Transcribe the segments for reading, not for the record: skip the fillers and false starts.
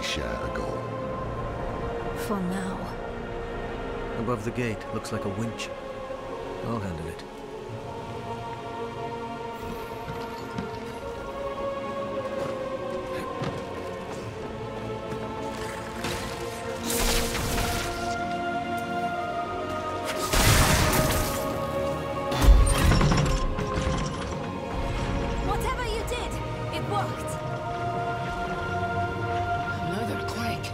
share a goal. For now. Above the gate, looks like a winch. I'll handle it. Whatever you did, it worked. Another quake.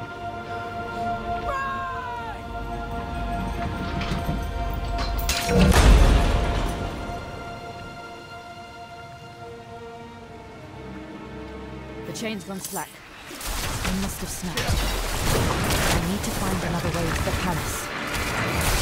The chain's run slack. They must have snapped. I need to find another way to the palace.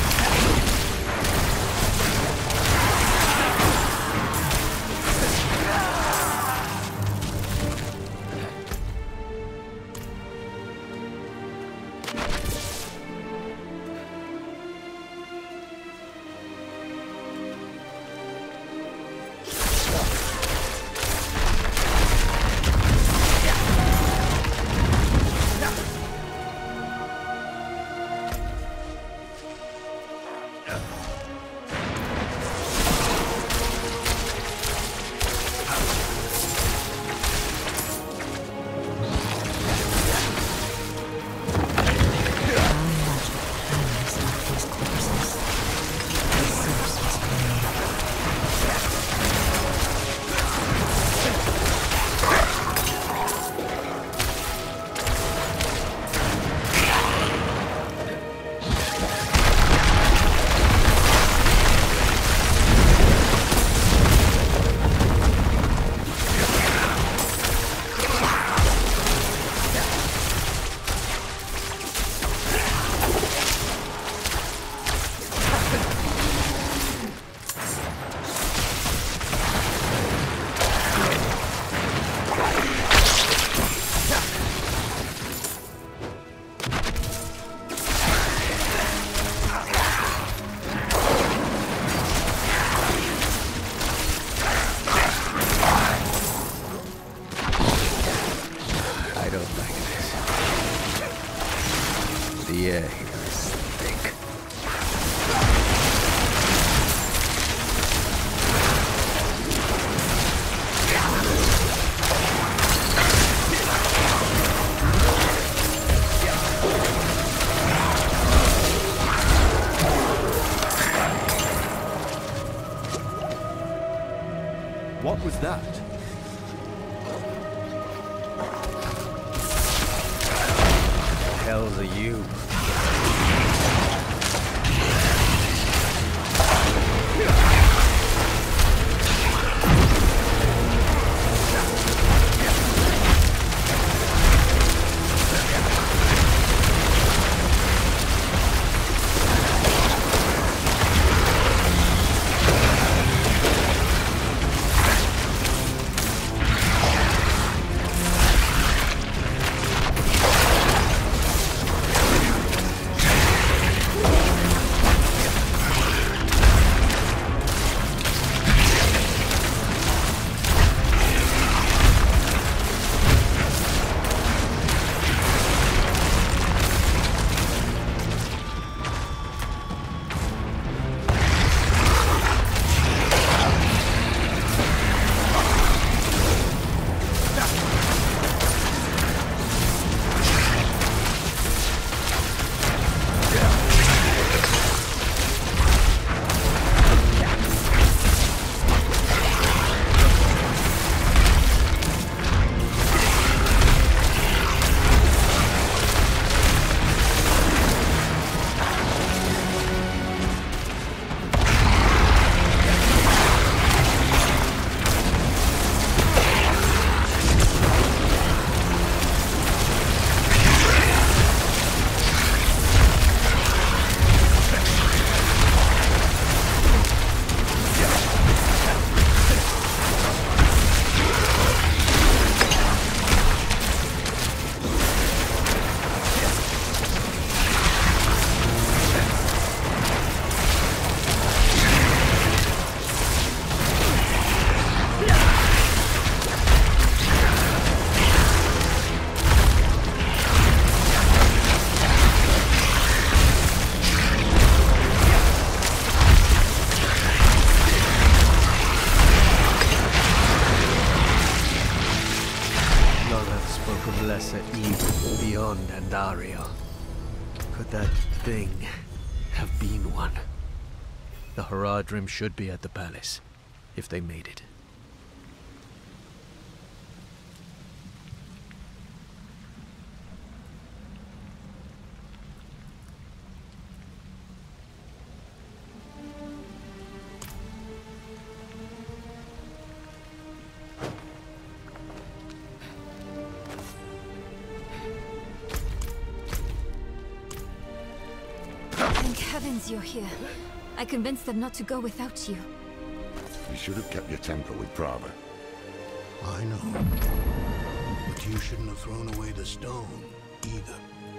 The air here is thick. What was that? Hells are you? spoke of lesser evil beyond Andariel. Could that thing have been one? The Haradrim should be at the palace, if they made it. Thank heavens you're here. I convinced them not to go without you. You should have kept your temper with Prava. I know. But you shouldn't have thrown away the stone, either.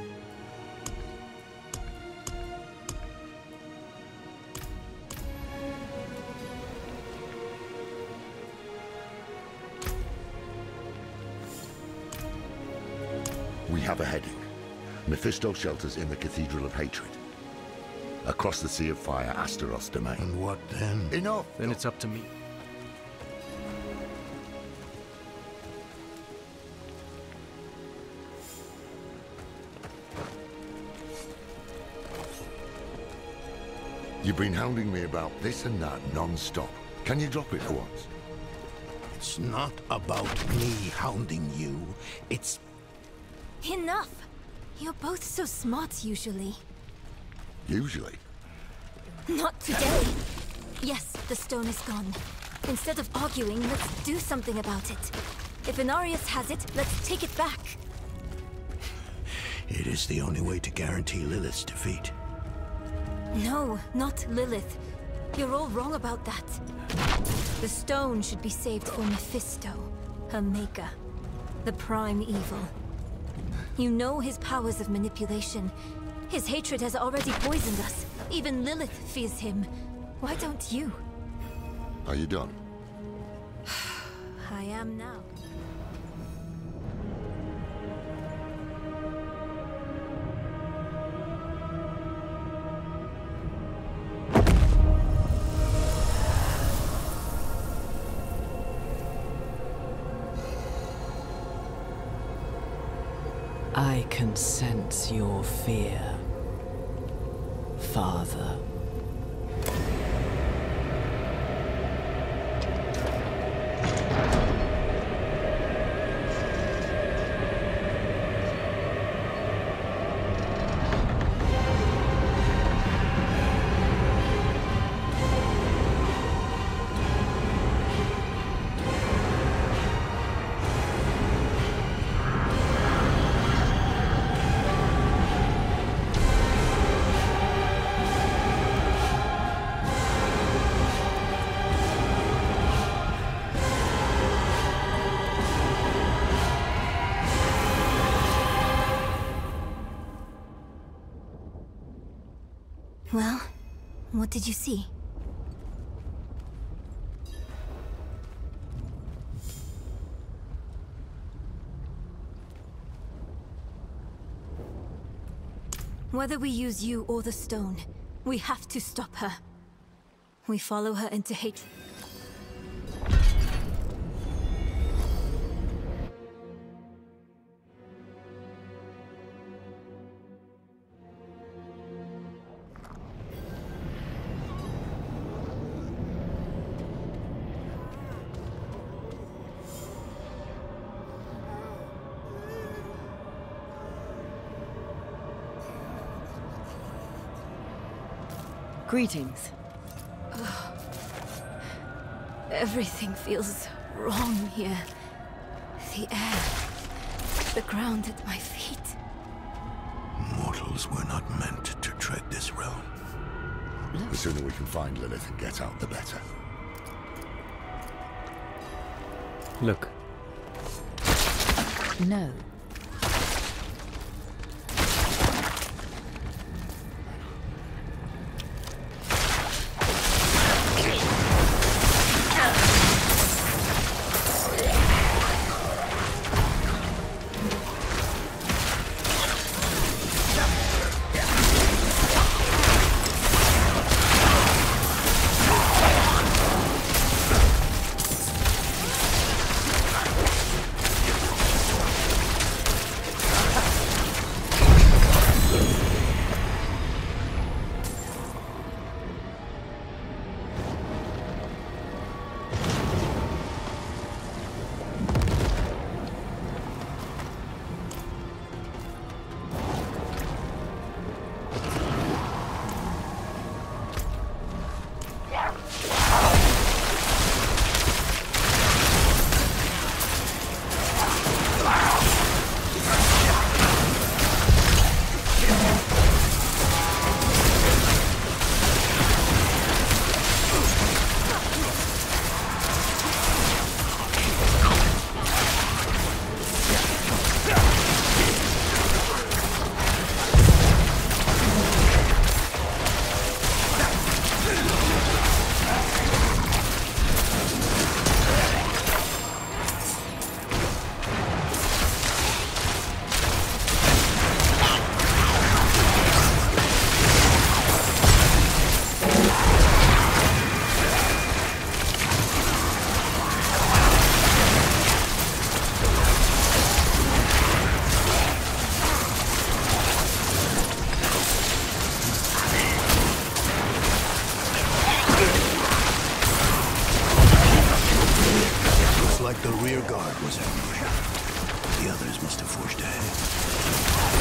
We have a heading. Mephisto shelters in the Cathedral of Hatred. Across the Sea of Fire, Astaroth's domain. And what then? Enough! Then it's up to me. You've been hounding me about this and that non-stop. Can you drop it for once? It's not about me hounding you. It's... Enough! You're both so smart usually. Usually. Not today! Yes, the stone is gone. Instead of arguing, let's do something about it. If Inarius has it, let's take it back. It is the only way to guarantee Lilith's defeat. No, not Lilith. You're all wrong about that. The stone should be saved for Mephisto, her maker. The prime evil. You know his powers of manipulation. His hatred has already poisoned us. Even Lilith fears him. Why don't you? Are you done? I am now. I can sense your fear, Father. Well, what did you see? Whether we use you or the stone, we have to stop her. We follow her into hatred. Greetings. Everything feels wrong here. The air, the ground at my feet. Mortals were not meant to tread this road. The sooner we can find Lilith and get out, the better. Look. No.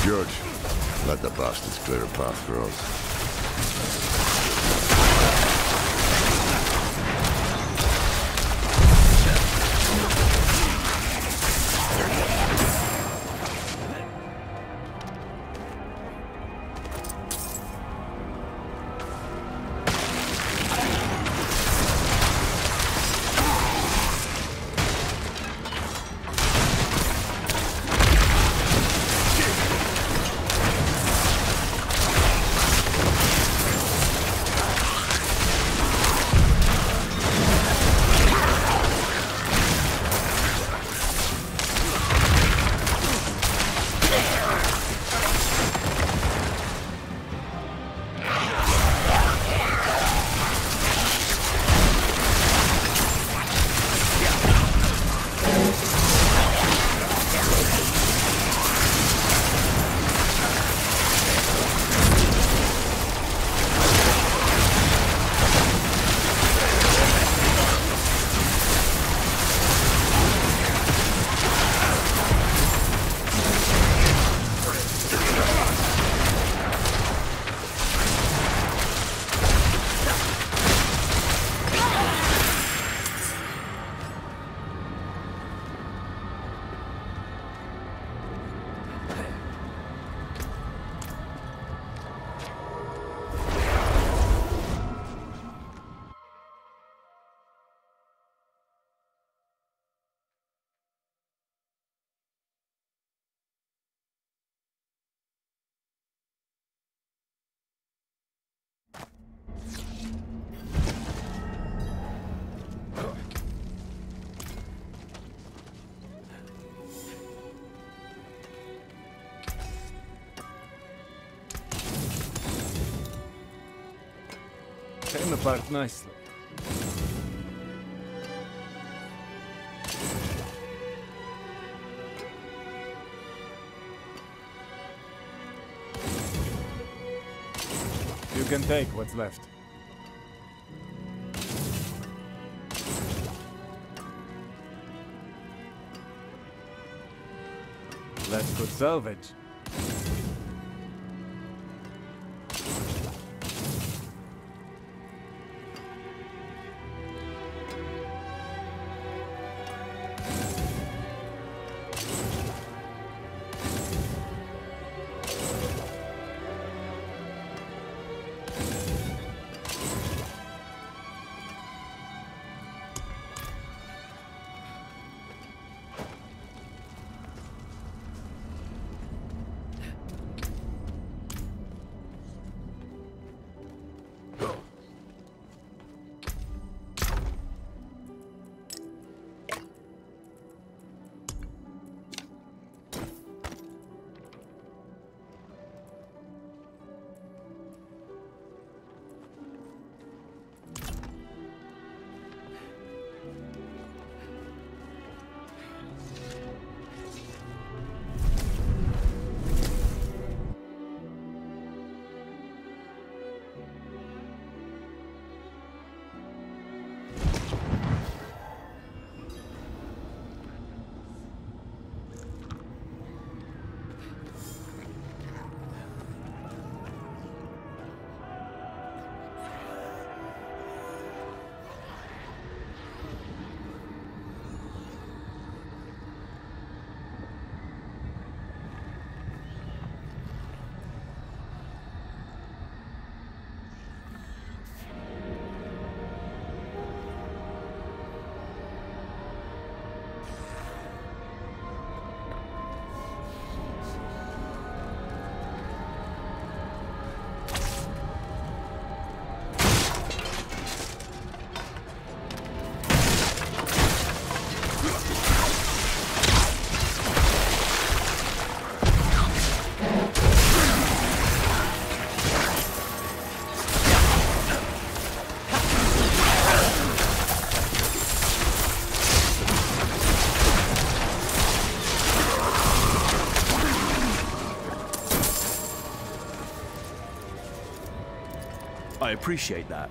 Judge, let the bastards clear a path for us. Came apart nicely. You can take what's left. That's good salvage. I appreciate that.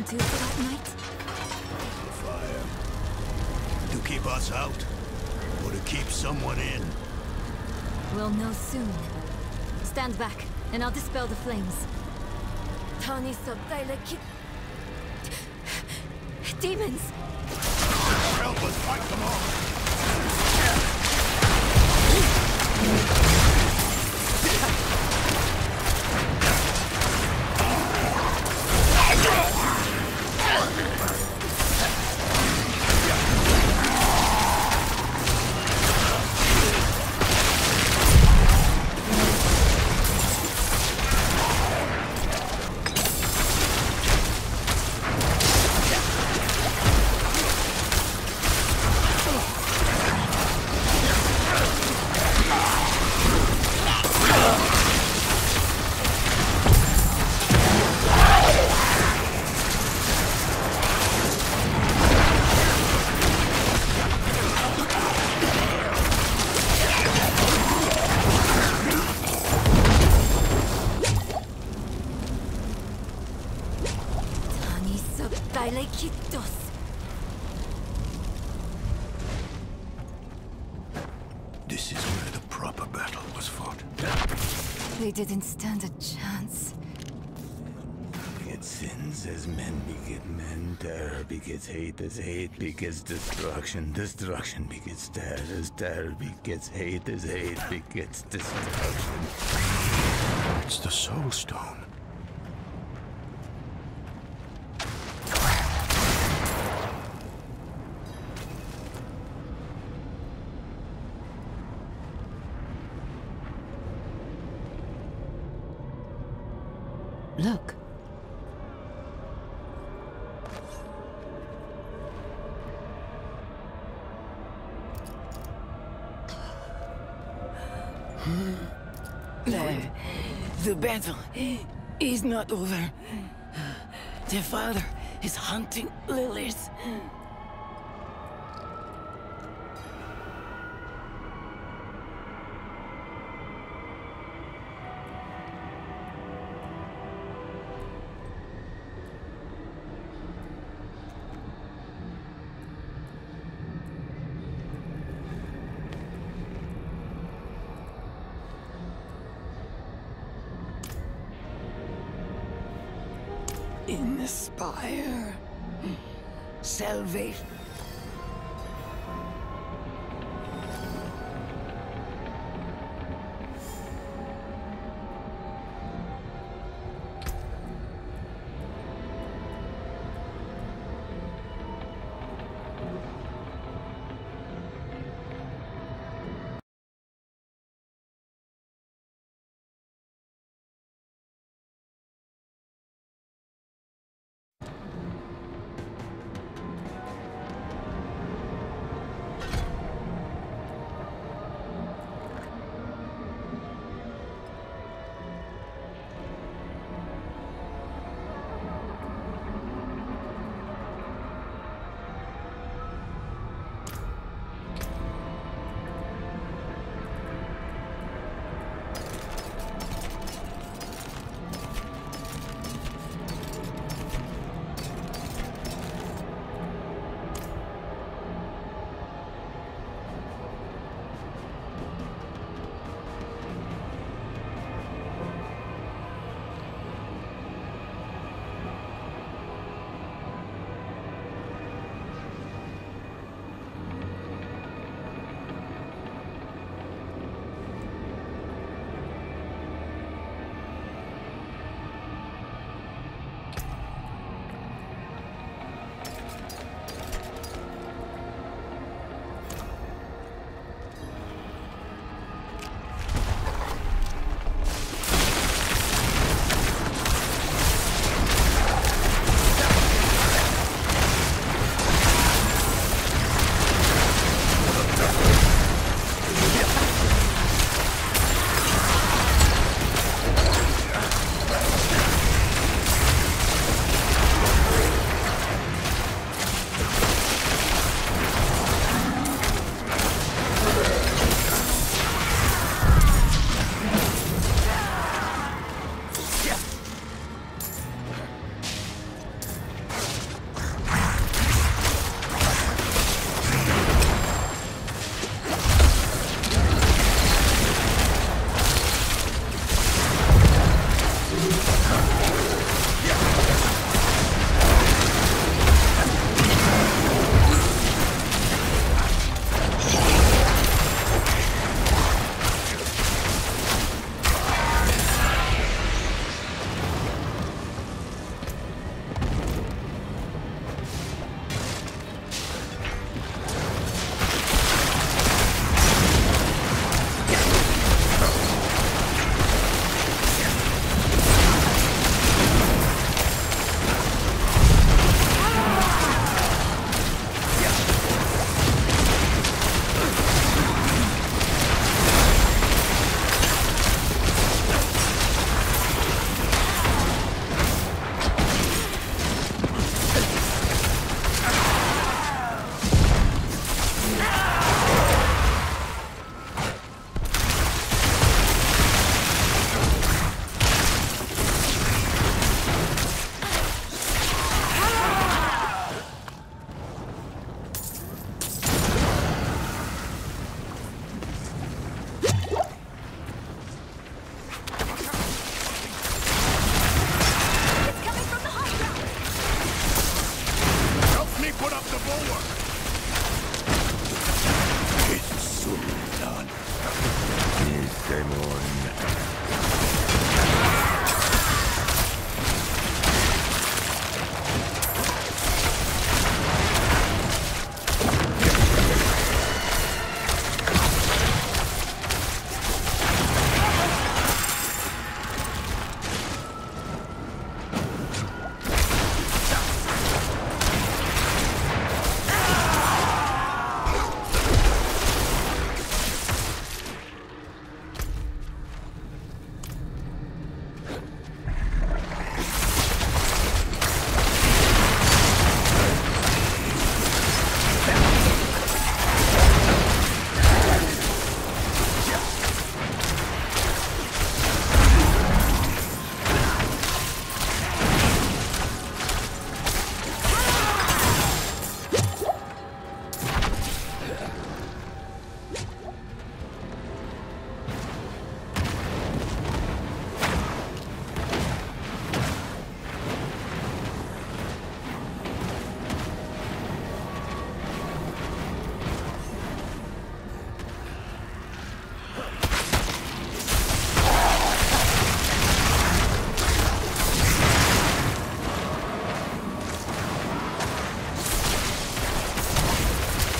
plan too for that night? Fire. To keep us out, or to keep someone in? We'll know soon. Stand back, and I'll dispel the flames. Tani Sabdaila Ki... Demons! Help us fight them off! This is where the proper battle was fought. They didn't stand a chance. Beget sins as men beget men, terror begets hate as hate begets destruction, destruction begets terror as terror begets hate as hate begets destruction. It's the Soul Stone. Look. The battle is not over. The father is hunting Lilith. In the spire. Salvation.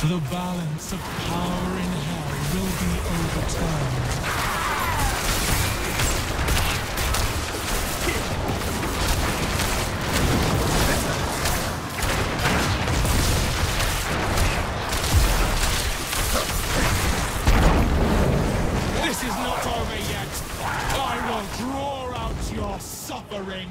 The balance of power in hell will be overturned. This is not over yet. I will draw out your suffering.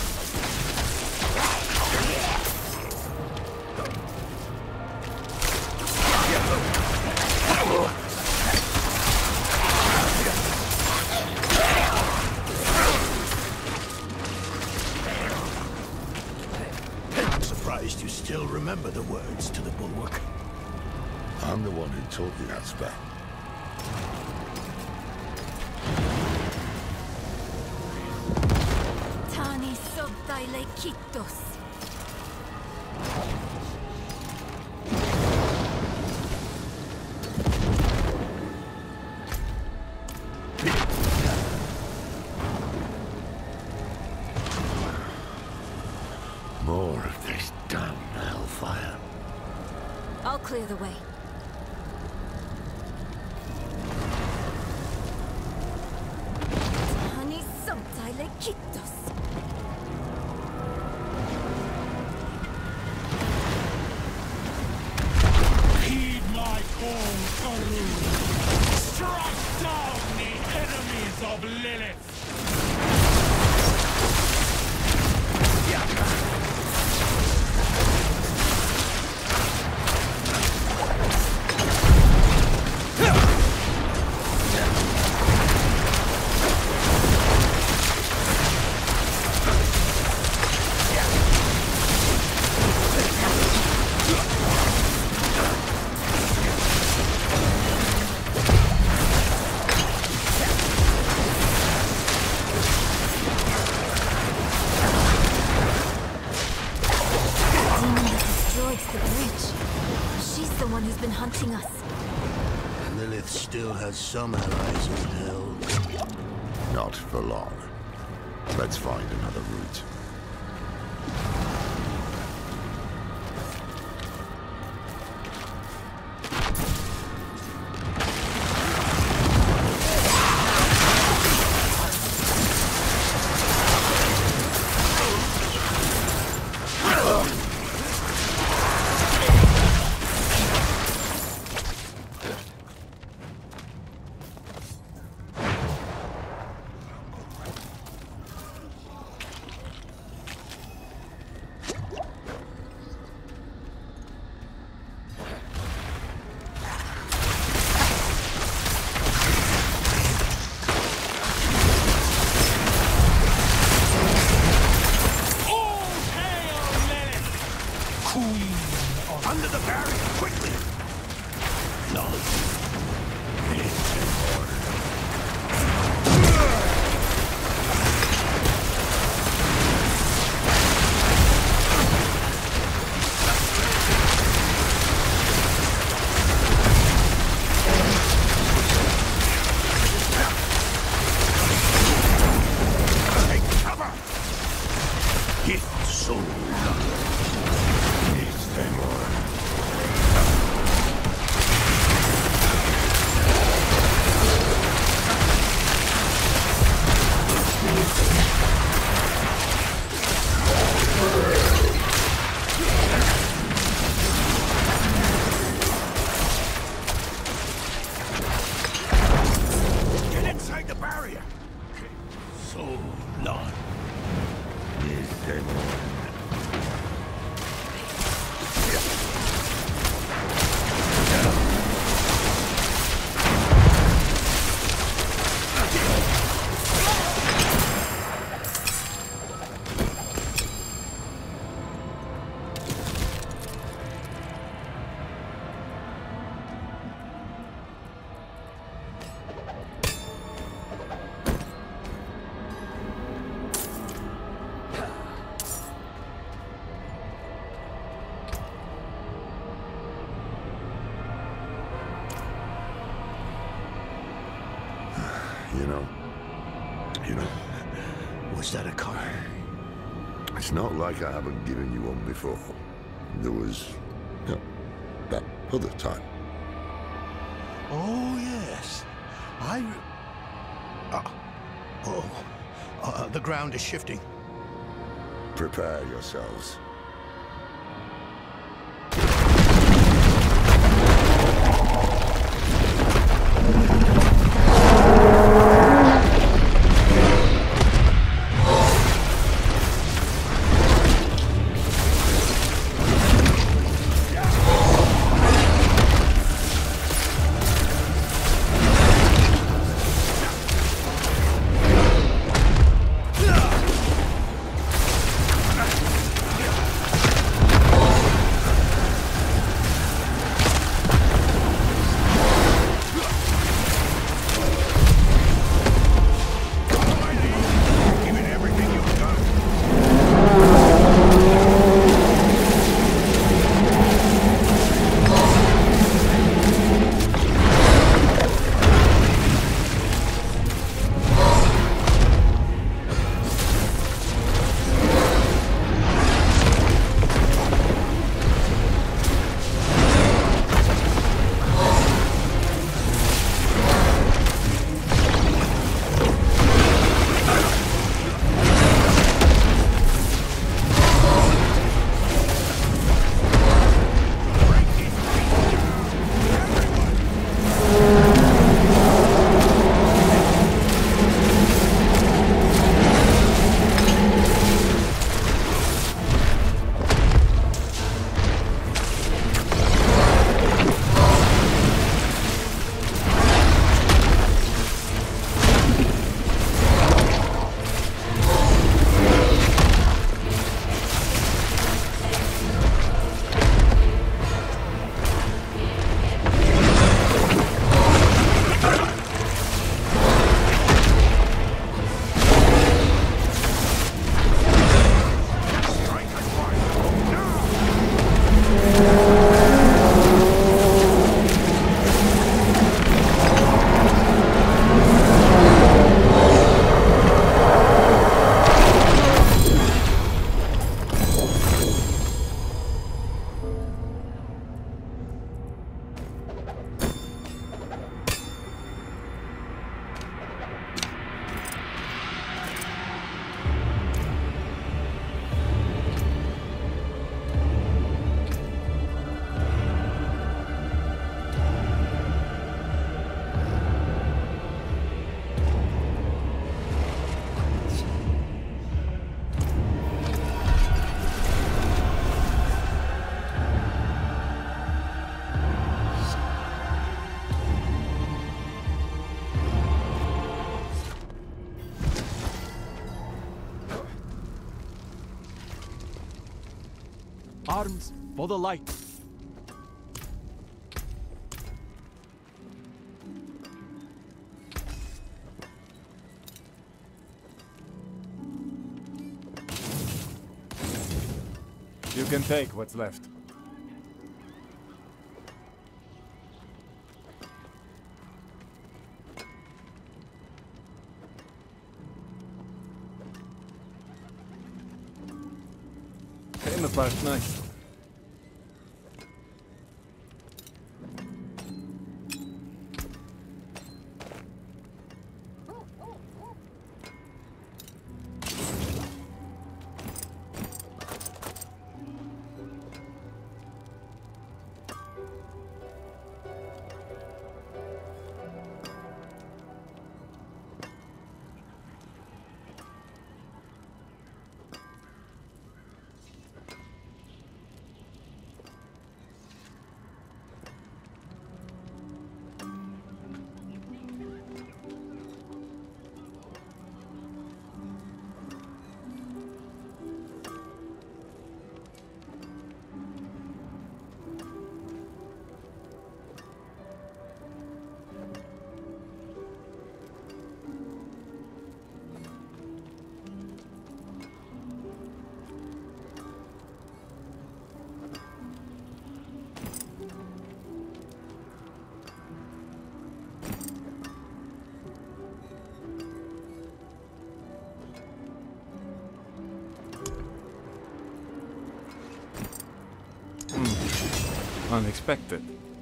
I'm surprised you still remember the words to the bulwark. I'm the one who taught you that spell. Tani Sobdaile Kitos. More of this damn hellfire. I'll clear the way. Tani Sobdaile Kitos. Heed my call, Karun. Strike down the enemies of Lilith. The bridge. She's the one who's been hunting us. Lilith still has some allies in hell. Not for long. Let's find another route. Under the barrier, quickly! No. Take cover! It's so lucky. It's them all. Get inside the barrier. So long. It's them all. You know. Was that a car? It's not like I haven't given you one before. There was that other time. Oh, yes. The ground is shifting. Prepare yourselves. Arms for the light. You can take what's left. Came apart nice. Unexpected.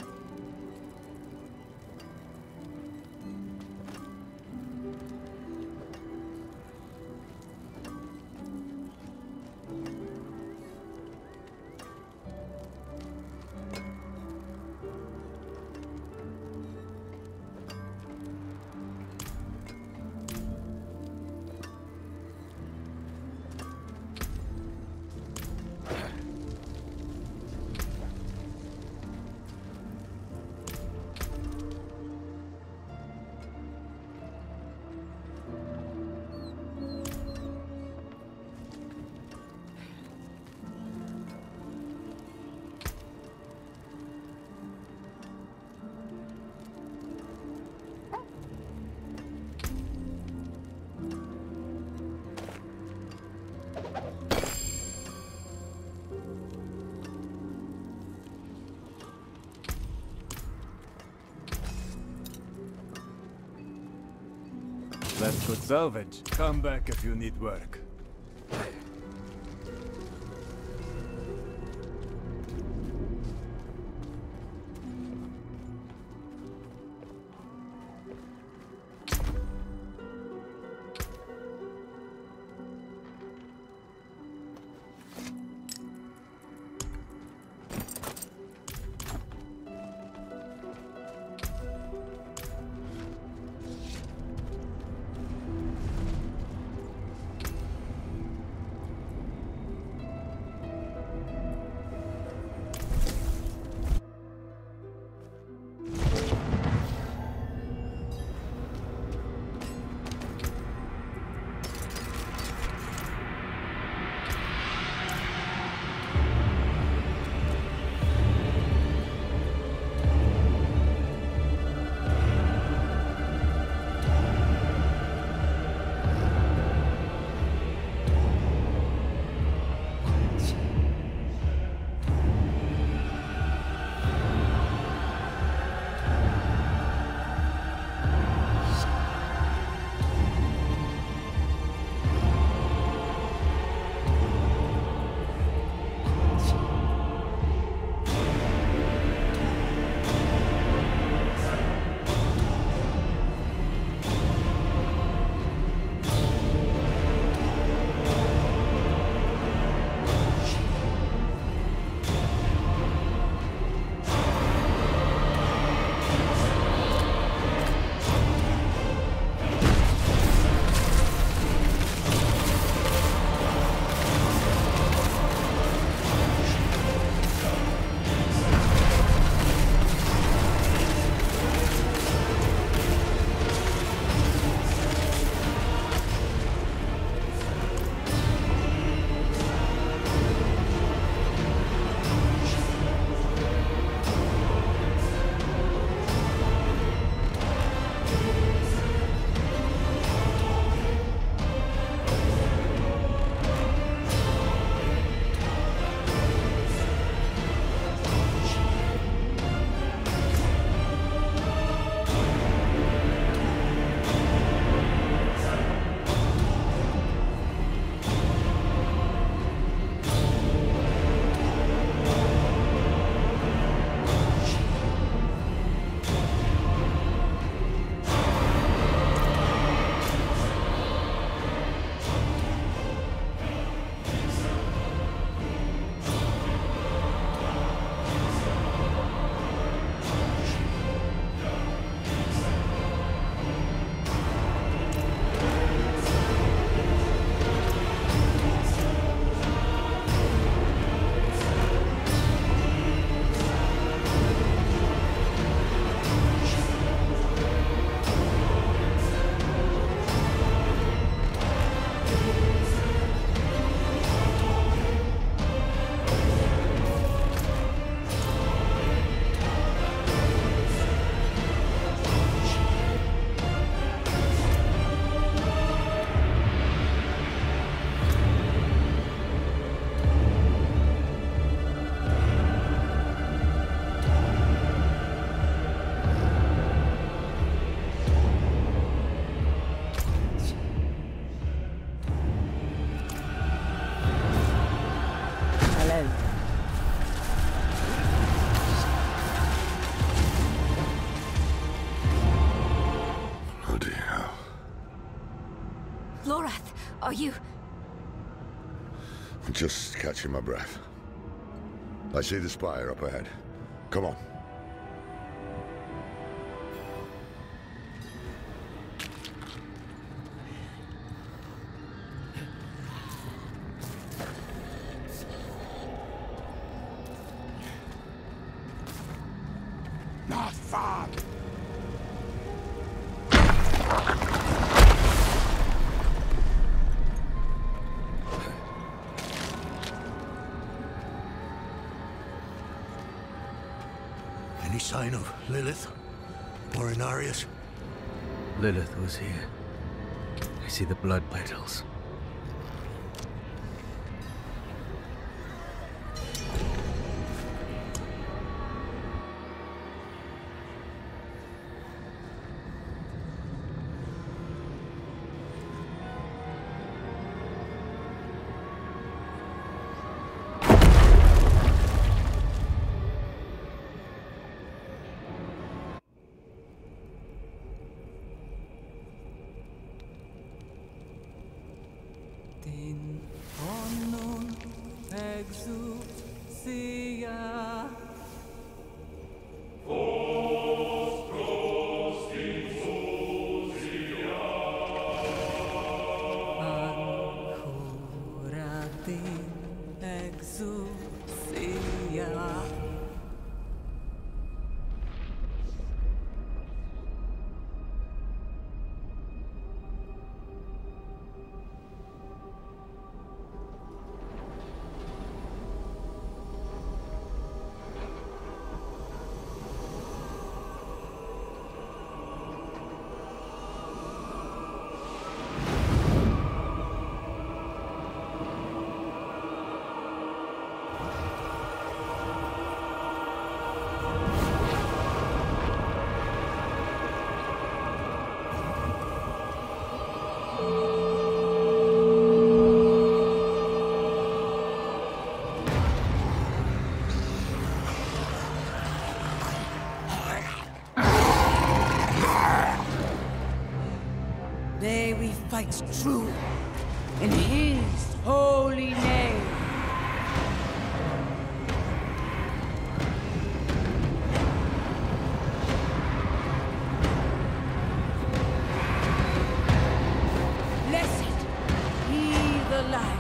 That's good salvage. Come back if you need work. Are you... Just catching my breath. I see the spire up ahead. Come on. Not far. Any sign of Lilith? Or Inarius? Lilith was here. I see the blood petals. Din honum exousia. Ancora din exousia. May we fight true in his holy name. Blessed be the light.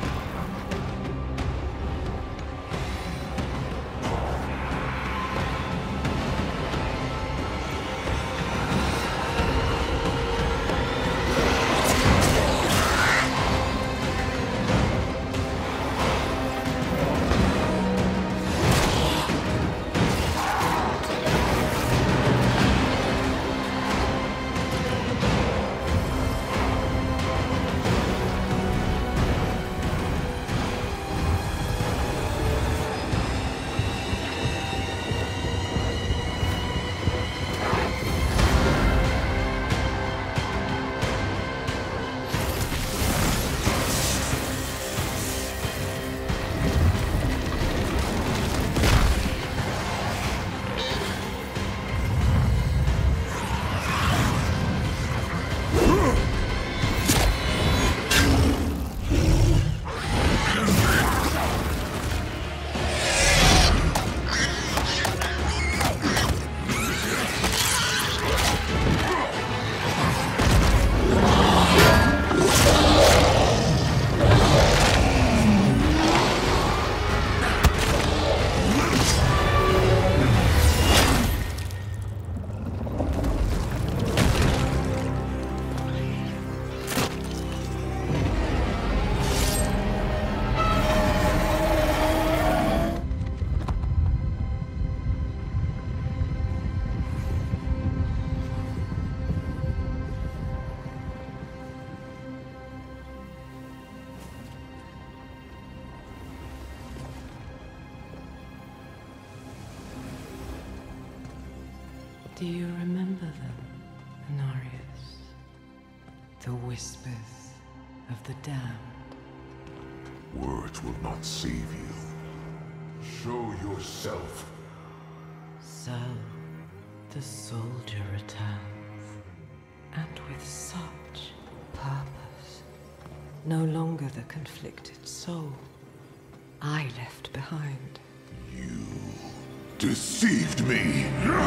Do you remember them, Inarius? The whispers of the damned. Words will not save you. Show yourself. So, the soldier returns, and with such purpose. no longer the conflicted soul I left behind. You deceived me!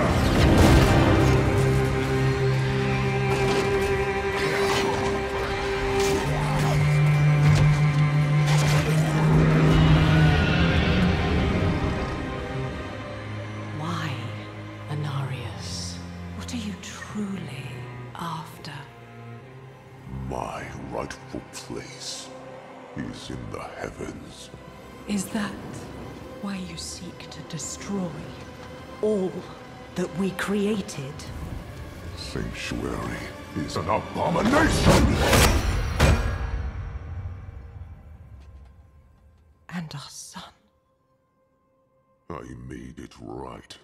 Why, Anarius? What are you truly after? My rightful place is in the heavens. Is that why you seek to destroy all that we created? Sanctuary is an abomination! And our son. I made it right.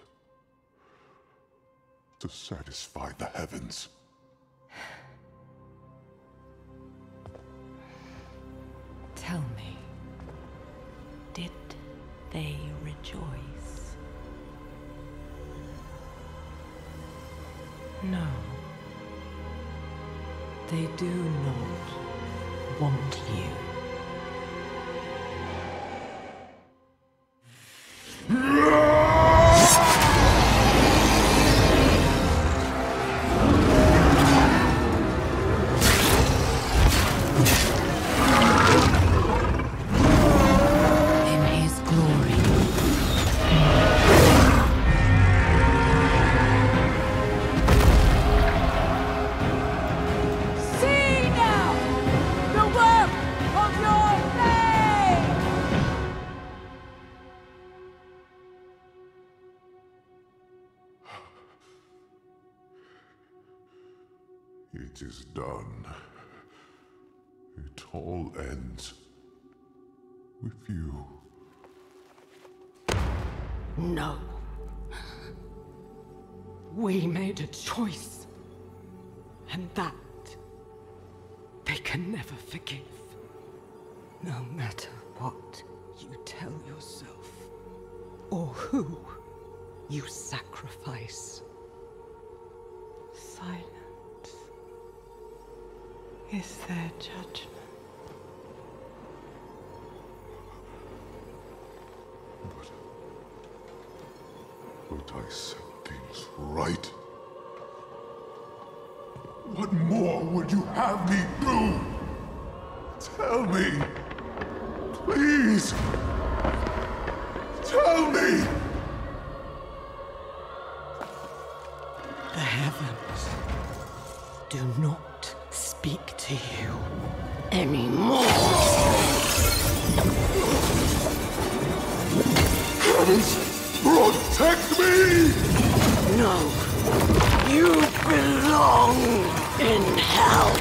To satisfy the heavens. Tell me, did they rejoice? No. They do not want you. It is done. It all ends with you. No. We made a choice. And that they can never forgive. No matter what you tell yourself, or who you sacrifice. Silence is their judgment. But I set things right. What more would you have me do? Tell me. Please. Tell me. The heavens do not speak to you anymore. Heavens, protect me! No. You belong in hell.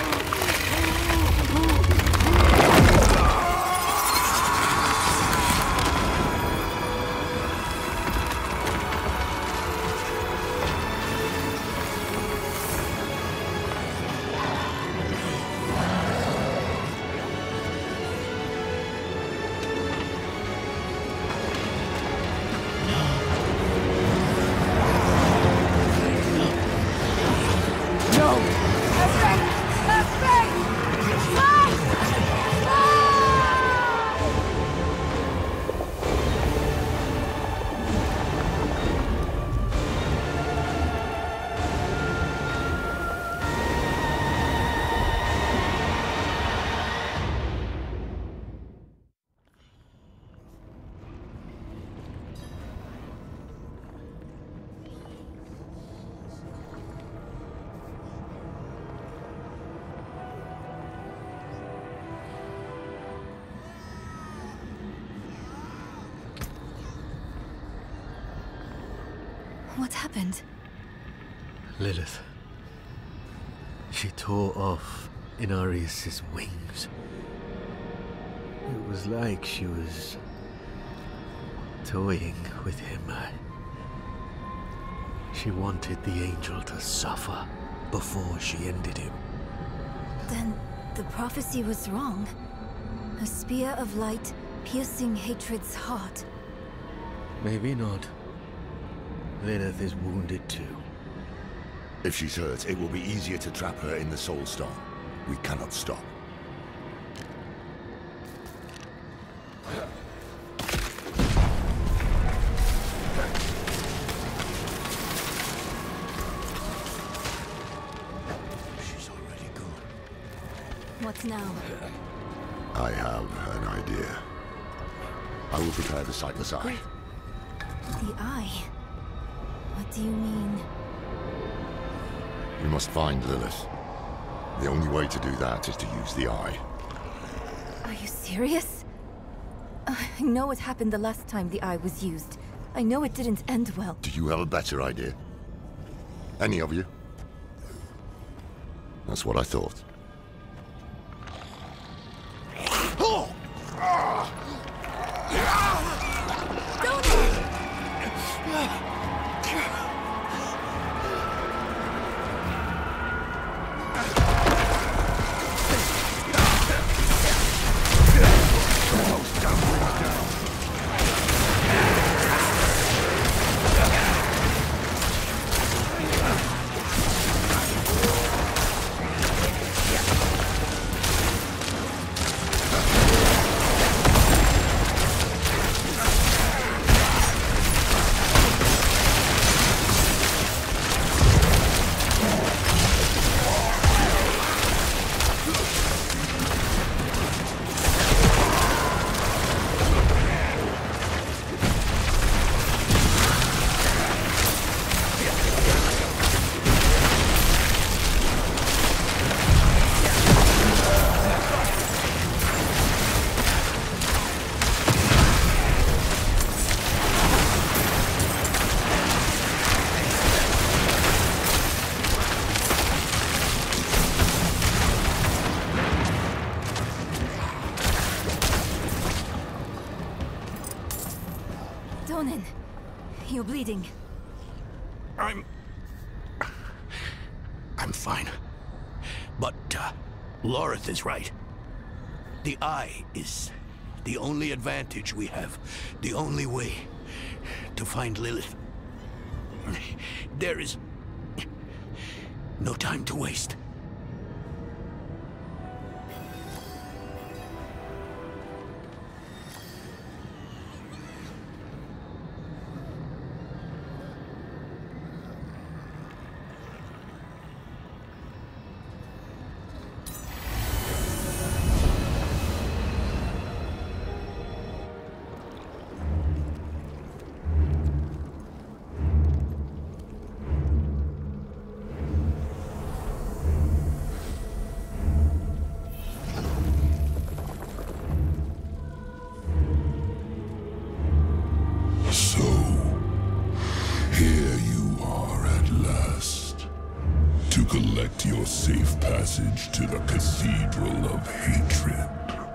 What happened? Lilith. She tore off Inarius' wings. It was like she was toying with him. She wanted the angel to suffer before she ended him. Then the prophecy was wrong. A spear of light piercing hatred's heart. Maybe not. Lilith is wounded too. If she's hurt, it will be easier to trap her in the Soul Stone. We cannot stop. What now? I have an idea. I will prepare the Sightless Eye. The eye? What do you mean? We must find Lilith. The only way to do that is to use the eye. Are you serious? I know what happened the last time the eye was used. I know it didn't end well. Do you have a better idea? Any of you? That's what I thought. Donan, you're bleeding. I'm fine. But, Lorith is right. The eye is the only advantage we have. The only way to find Lilith. There is no time to waste. Collect your safe passage to the Cathedral of Hatred.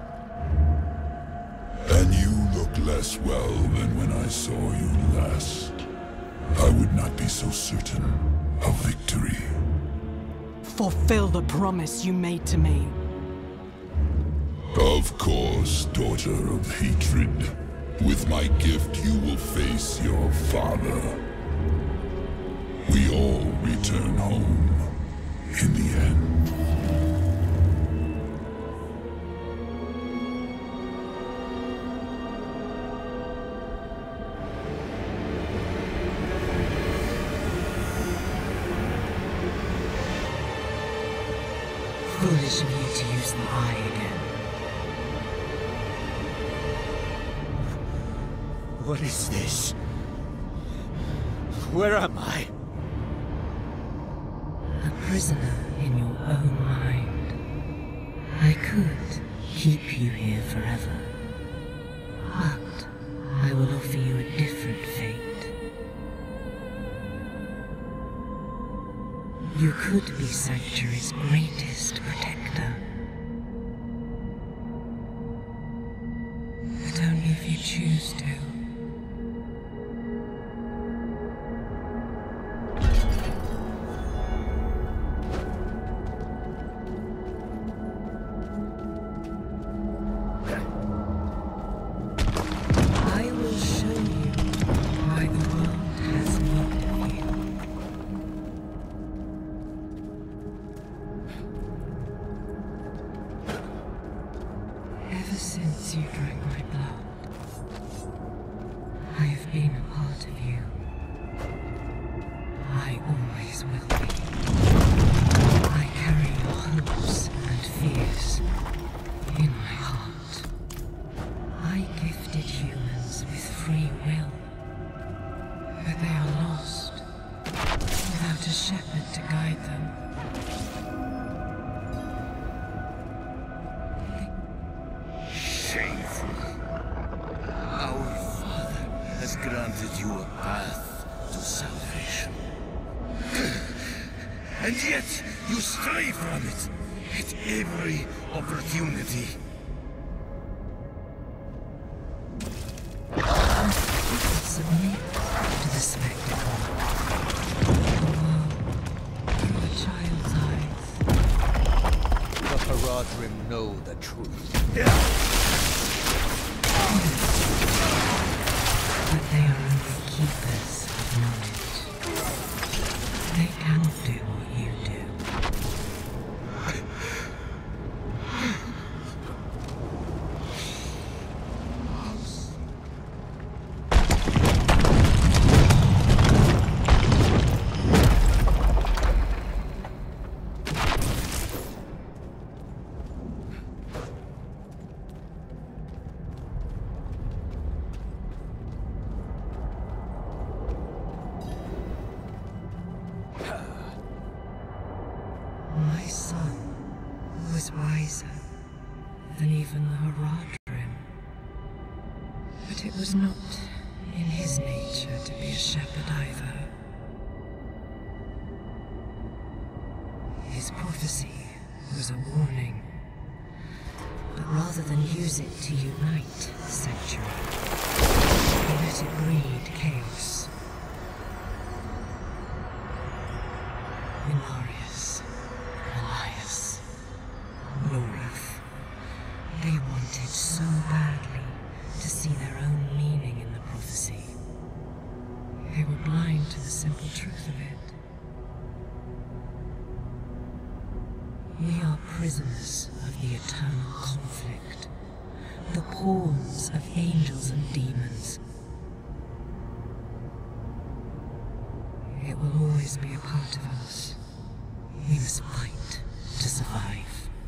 And you look less well than when I saw you last. I would not be so certain of victory. Fulfill the promise you made to me. Of course, Daughter of Hatred. With my gift, you will face your father. We all return home. In the end. Foolish of you to use the eye again. What is this? Where am I? A prisoner in your own mind. I could keep you here forever, but I will offer you a different fate. You could be Sanctuary's greatest protector. But only if you choose to. Ever since you drank my blood, I have been a part of you. I always will be. I carry your hopes and fears. a shepherd to guide them. Shameful. Our Father has granted you a path to salvation. And yet, you stray from it at every opportunity. Submit to the spectacle. The world through a child's eyes. The Haradrim know the truth. But they are only keepers of knowledge. They cannot do what you do. My son was wiser than even the Haradrim. But it was not in his nature to be a shepherd either. His prophecy was a warning. But rather than use it to unite the Sanctuary, he let it breed chaos. Inarius, Elias, Lorith. They wanted so badly to see their own meaning in the prophecy. They were blind to the simple truth of it. We are prisoners of the eternal conflict, the pawns of angels and demons. It will always be a part of us. We must fight to survive.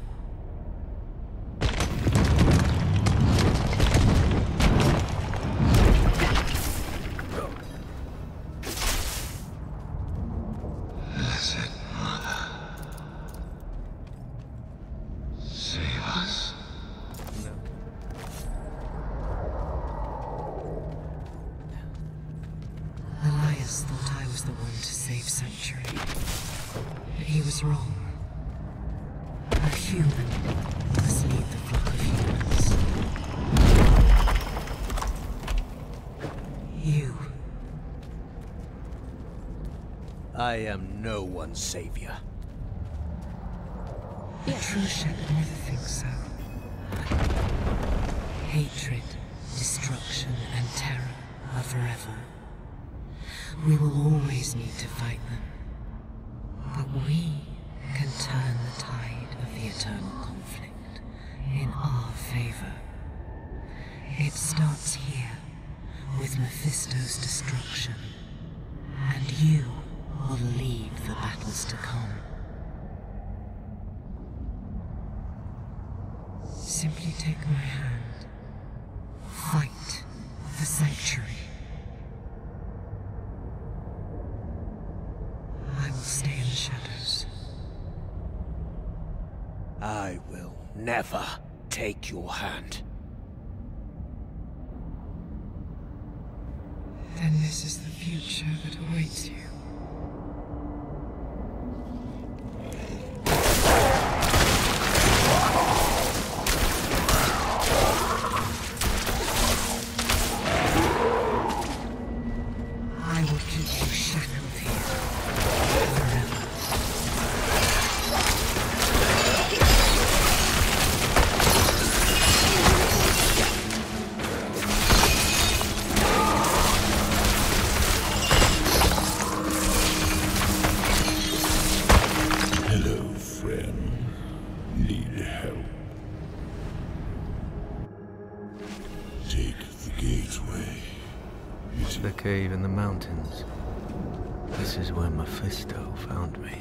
Blessed Mother, save us. Elias thought I was the one to save Sanctuary. But he was wrong. A human must lead the flock of humans. You. I am no one's savior. A true shepherd never thinks so. Hatred, destruction, and terror are forever. We will always need to fight them. But we can turn the tide of the eternal conflict in our favor. It starts here, with Mephisto's destruction, and you will lead the battles to come. Simply take my hand. Fight the Sanctuary. I will stay in the shadows. I will never take your hand. Then this is the future that awaits you. I will keep you shackled here forever. Hello, friend. Need help? Take the gateway. The cave in the mountains. This is where Mephisto found me.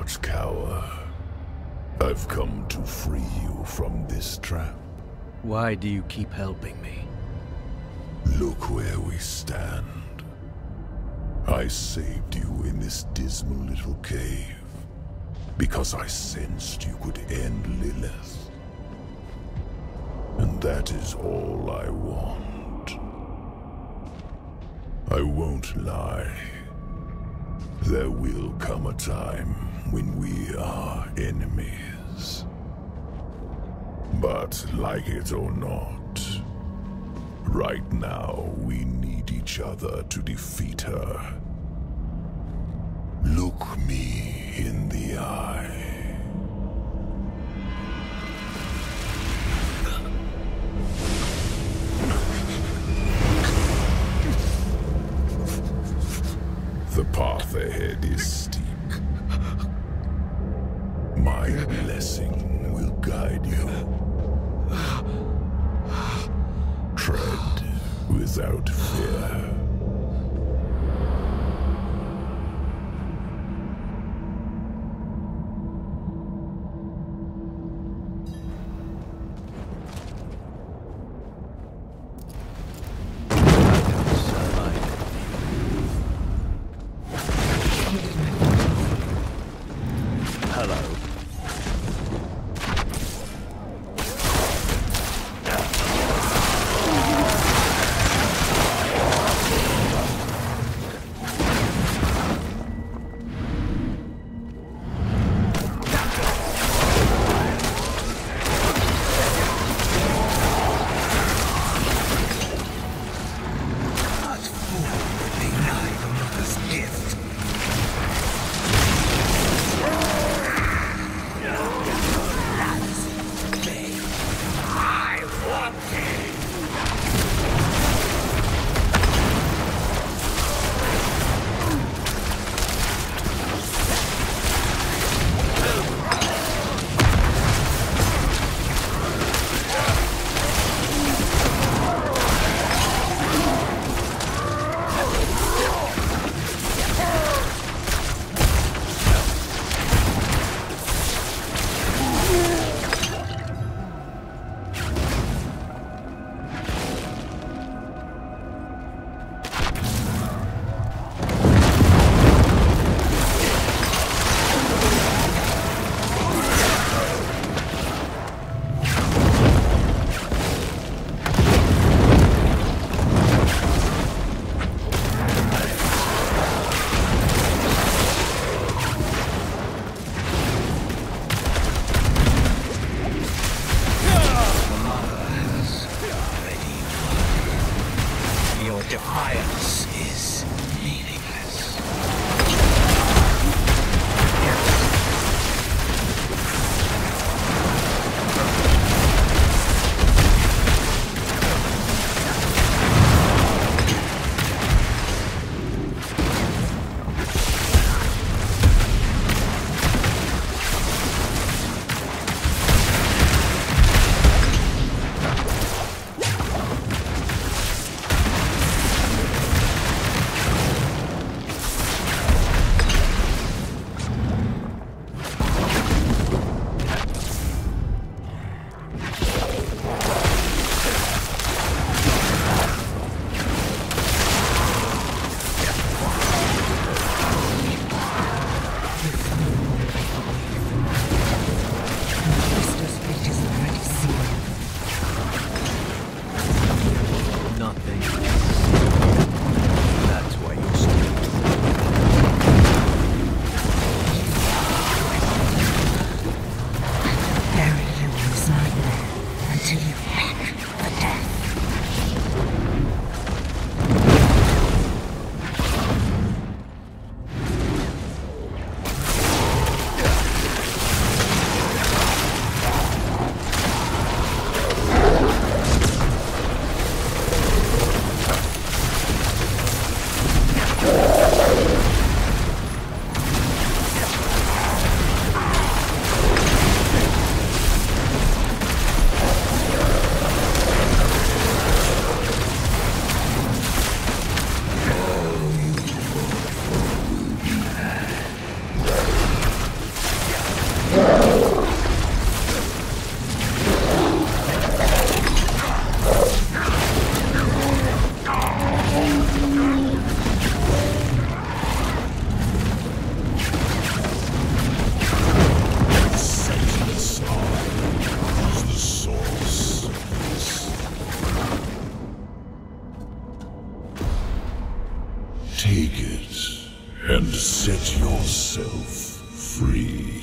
not cower. I've come to free you from this trap. Why do you keep helping me? Look where we stand. I saved you in this dismal little cave because I sensed you could end Lilith. And that is all I want. I won't lie. There will come a time when we are enemies. But like it or not, right now we need each other to defeat her. Look me in the eye. The path ahead is steep. My blessing will guide you. Tread without fear. it and set yourself free.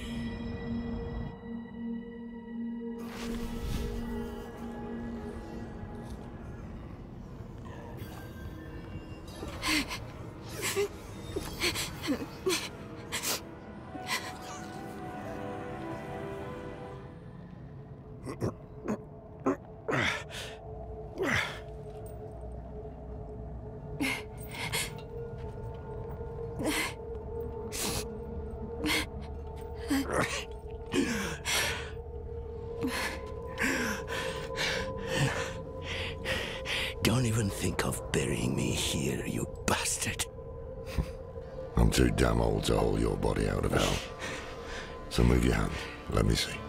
Don't even think of burying me here, you bastard. I'm too damn old to haul your body out of hell. So move your hand. Let me see.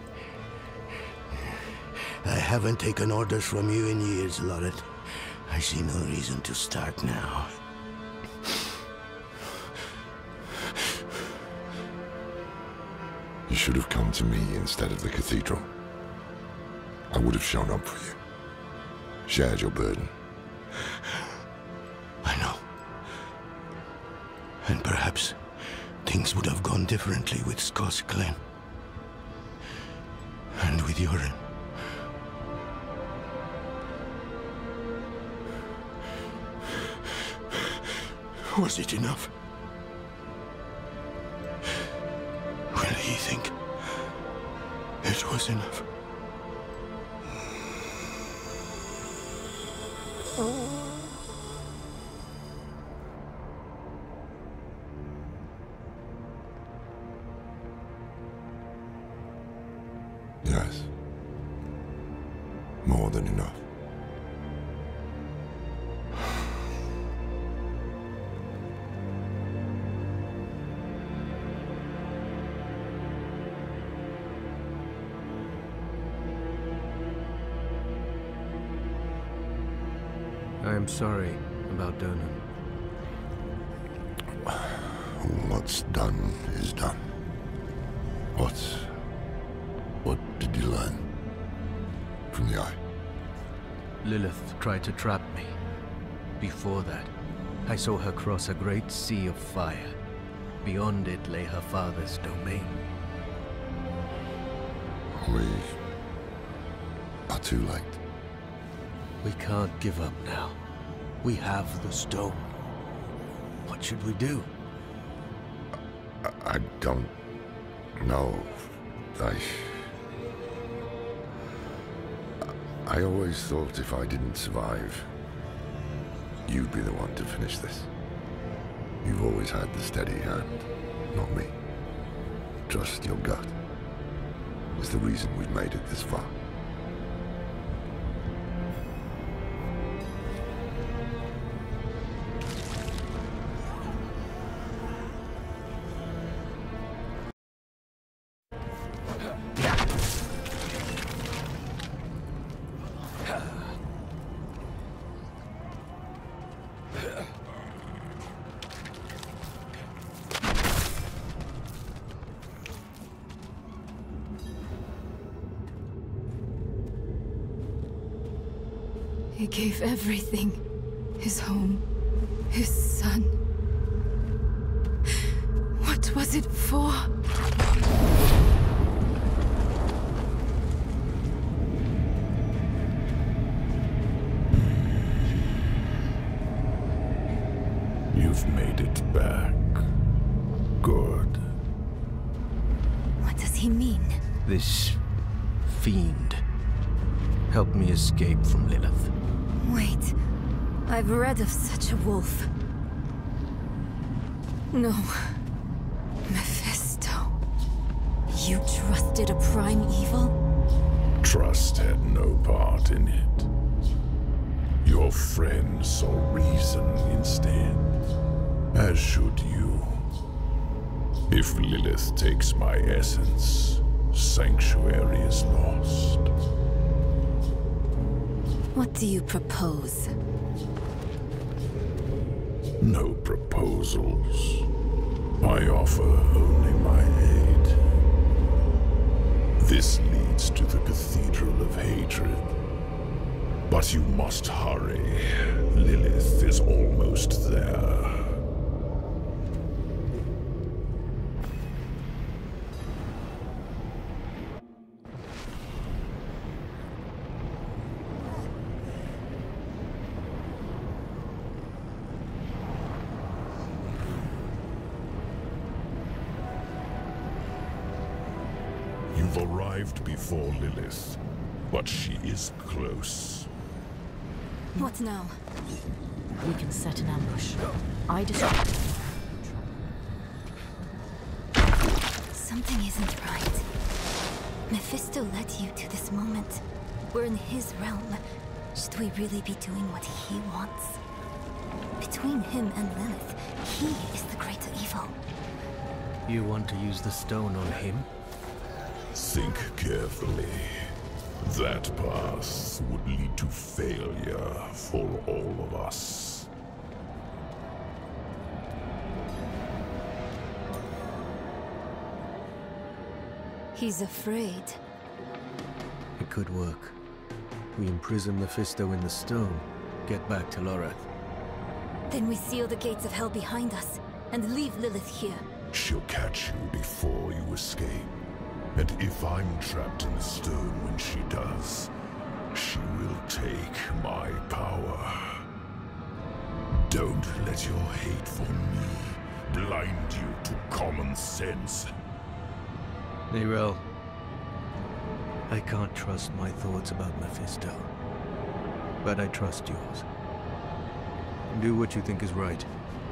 I haven't taken orders from you in years, Loreth. I see no reason to start now. You should have come to me instead of the cathedral. I would have shown up for you. Shared your burden. I know. And perhaps things would have gone differently with Scott's clan. And with Yoren. Was it enough? Will he think it was enough? Yes. More than enough. I am sorry about Donan. What's done is done. What did you learn from the Eye? Lilith tried to trap me. Before that, I saw her cross a great sea of fire. Beyond it lay her father's domain. We are too late. We can't give up now. We have the stone. What should we do? I don't know. I always thought if I didn't survive, you'd be the one to finish this. You've always had the steady hand, not me. Trust your gut. It's the reason we've made it this far. He gave everything. His home, his son. What was it for? You've made it back. Good. What does he mean? This fiend helped me escape from Lilith. Wait, I've read of such a wolf. No. Mephisto. You trusted a prime evil? Trust had no part in it. Your friend saw reason instead, as should you. If Lilith takes my essence, Sanctuary is lost. What do you propose? No proposals. I offer only my aid. This leads to the Cathedral of Hatred. But you must hurry. Lilith is almost there. You've arrived before Lilith, but she is close. What now? We can set an ambush. I just... Something isn't right. Mephisto led you to this moment. We're in his realm. Should we really be doing what he wants? Between him and Lilith, he is the greater evil. You want to use the stone on him? Think carefully. That path would lead to failure for all of us. He's afraid. It could work. We imprison Mephisto in the stone, get back to Lorath. Then we seal the gates of hell behind us, and leave Lilith here. She'll catch you before you escape. And if I'm trapped in the stone when she does, she will take my power. Don't let your hate for me blind you to common sense. Neyrelle, I can't trust my thoughts about Mephisto, but I trust yours. Do what you think is right.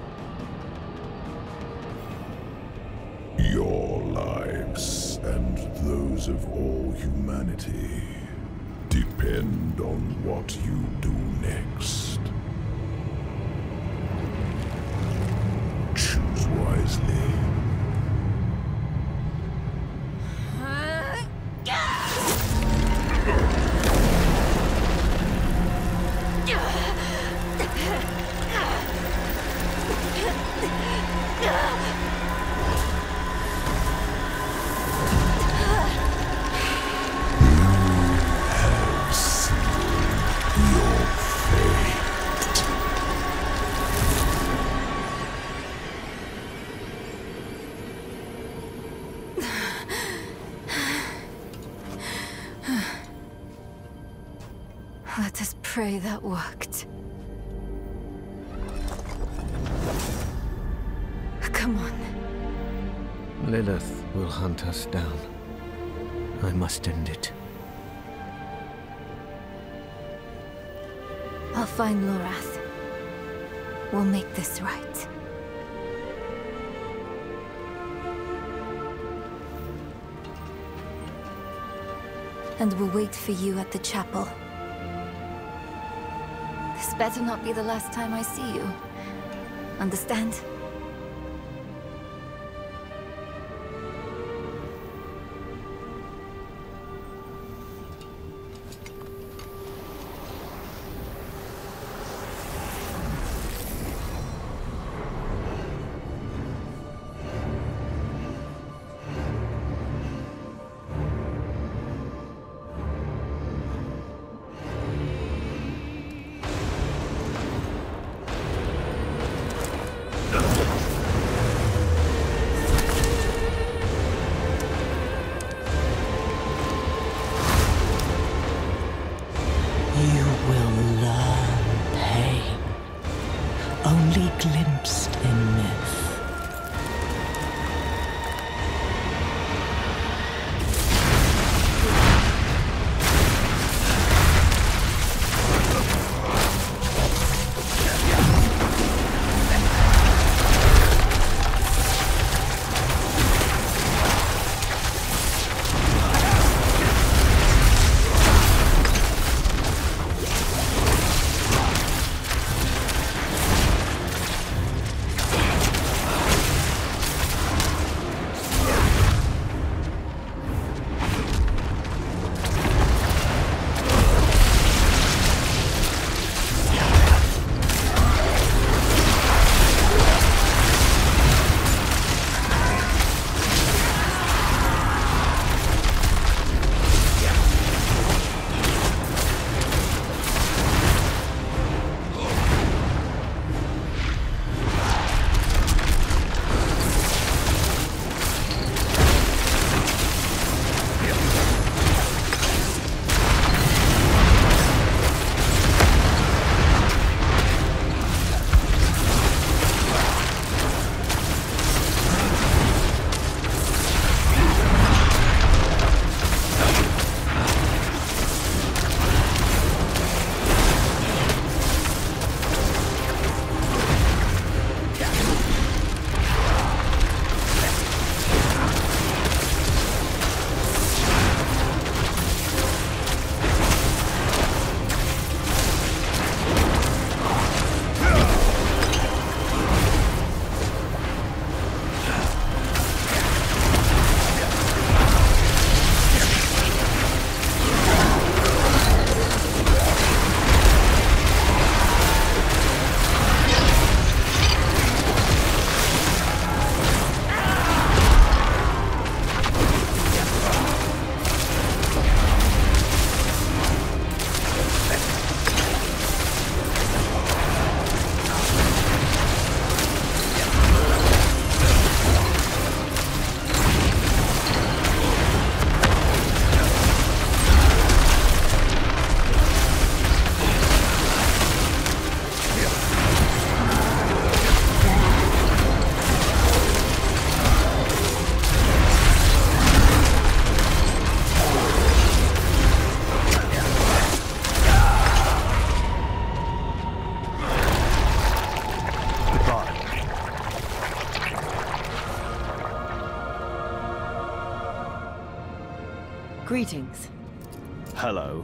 Your lives and those of all humanity depend on what you do next. Choose wisely. Let us pray that worked. Come on. Lilith will hunt us down. I must end it. I'll find Lorath. We'll make this right. And we'll wait for you at the chapel. This better not be the last time I see you. Understand? Greetings. Hello.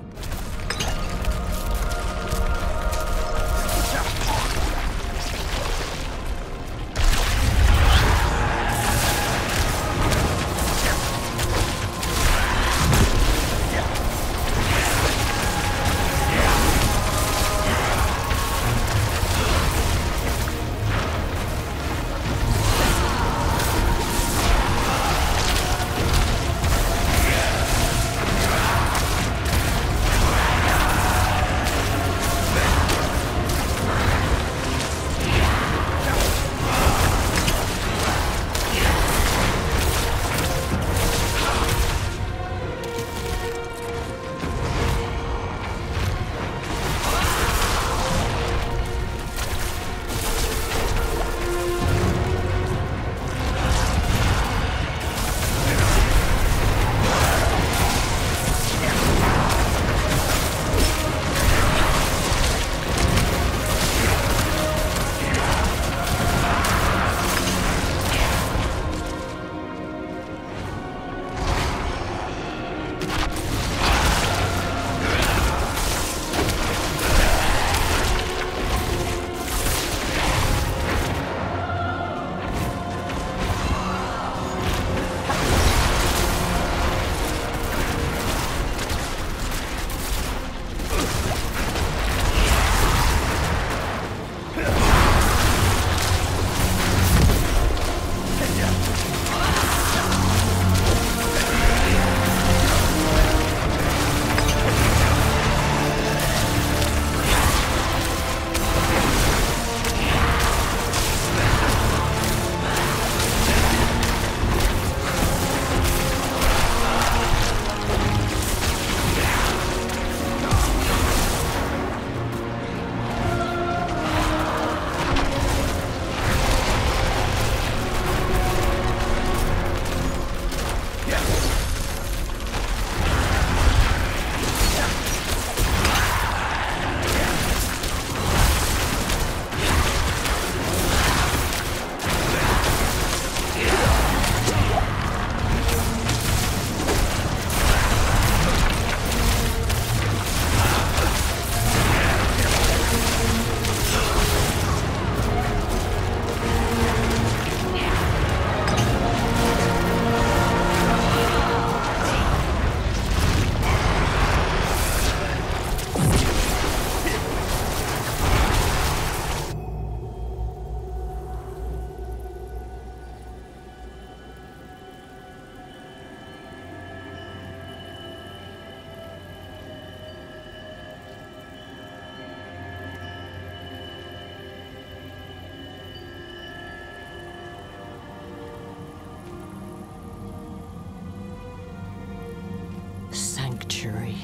Sanctuary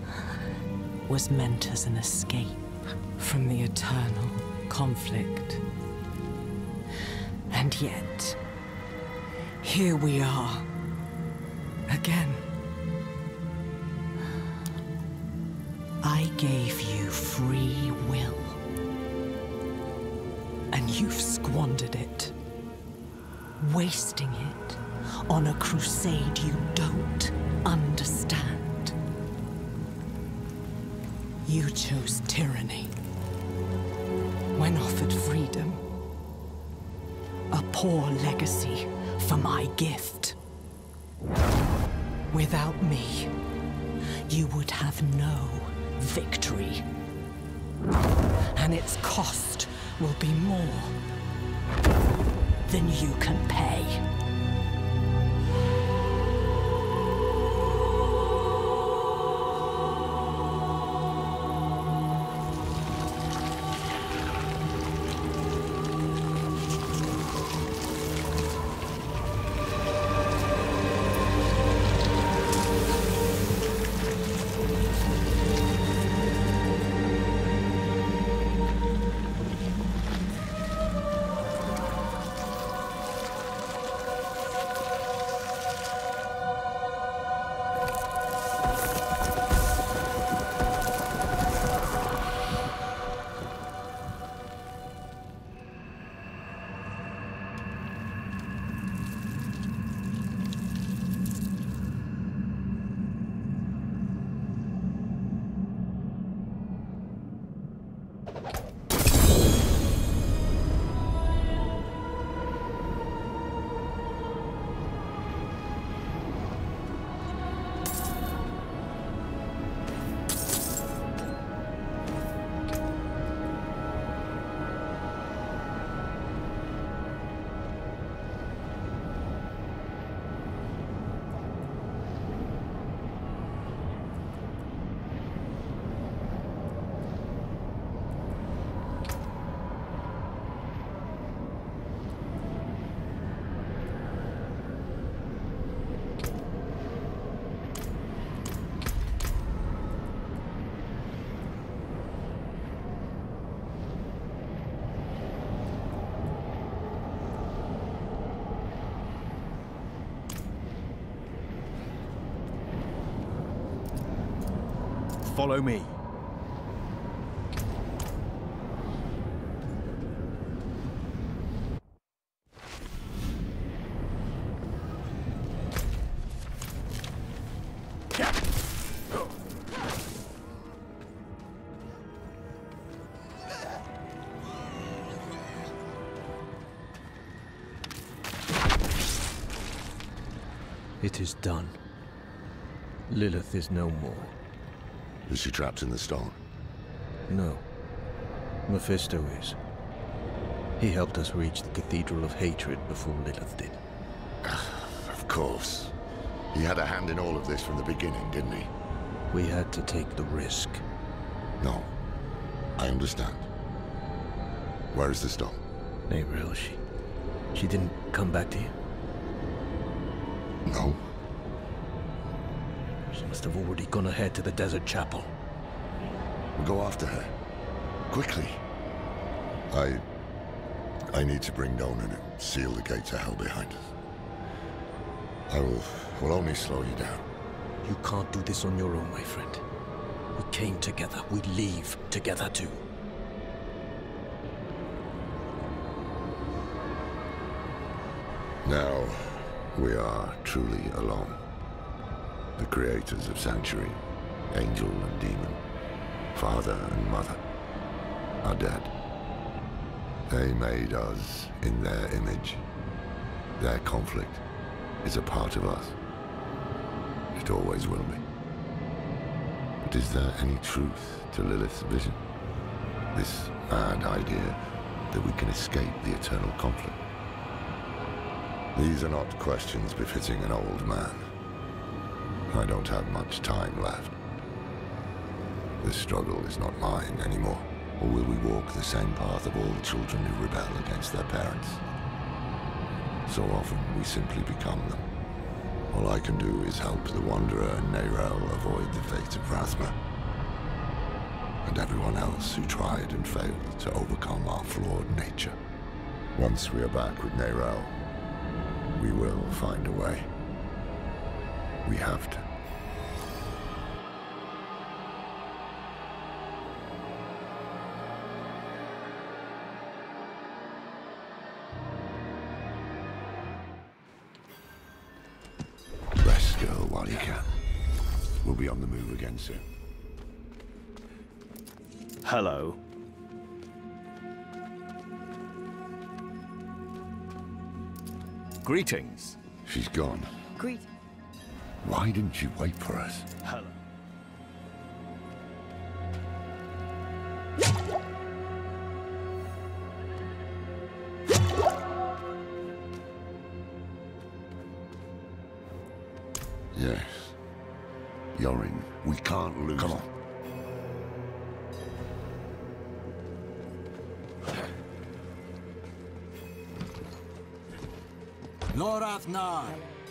was meant as an escape from the eternal conflict. And yet, here we are, again. I gave you free will, and you've squandered it, wasting it on a crusade you don't understand. You chose tyranny when offered freedom. A poor legacy for my gift. Without me, you would have no victory. And its cost will be more than you can pay. Follow me. It is done. Lilith is no more. Is she trapped in the stone? No. Mephisto is. He helped us reach the Cathedral of Hatred before Lilith did. Of course. He had a hand in all of this from the beginning, didn't he? We had to take the risk. No. I understand. Where is the stone? Neyrelle, she didn't come back to you? No. She must have already gone ahead to the Desert Chapel. We'll go after her. Quickly. I need to bring Donan and seal the gates of hell behind us. I will only slow you down. You can't do this on your own, my friend. We came together. We leave together too. Now, we are truly alone. The creators of Sanctuary, angel and demon, father and mother, are dead. They made us in their image. Their conflict is a part of us. It always will be. But is there any truth to Lilith's vision? This mad idea that we can escape the eternal conflict? These are not questions befitting an old man. I don't have much time left. This struggle is not mine anymore. Or will we walk the same path of all children who rebel against their parents? So often we simply become them. All I can do is help the Wanderer and Neyrelle avoid the fate of Rathma. And everyone else who tried and failed to overcome our flawed nature. Once we are back with Neyrelle, we will find a way. We have to. Rest, girl, while you can. We'll be on the move again soon. Hello. Greetings. She's gone. Greet. Why didn't you wait for us? Hello. Yes. Yorin, we can't lose. Come on. Lorathnar!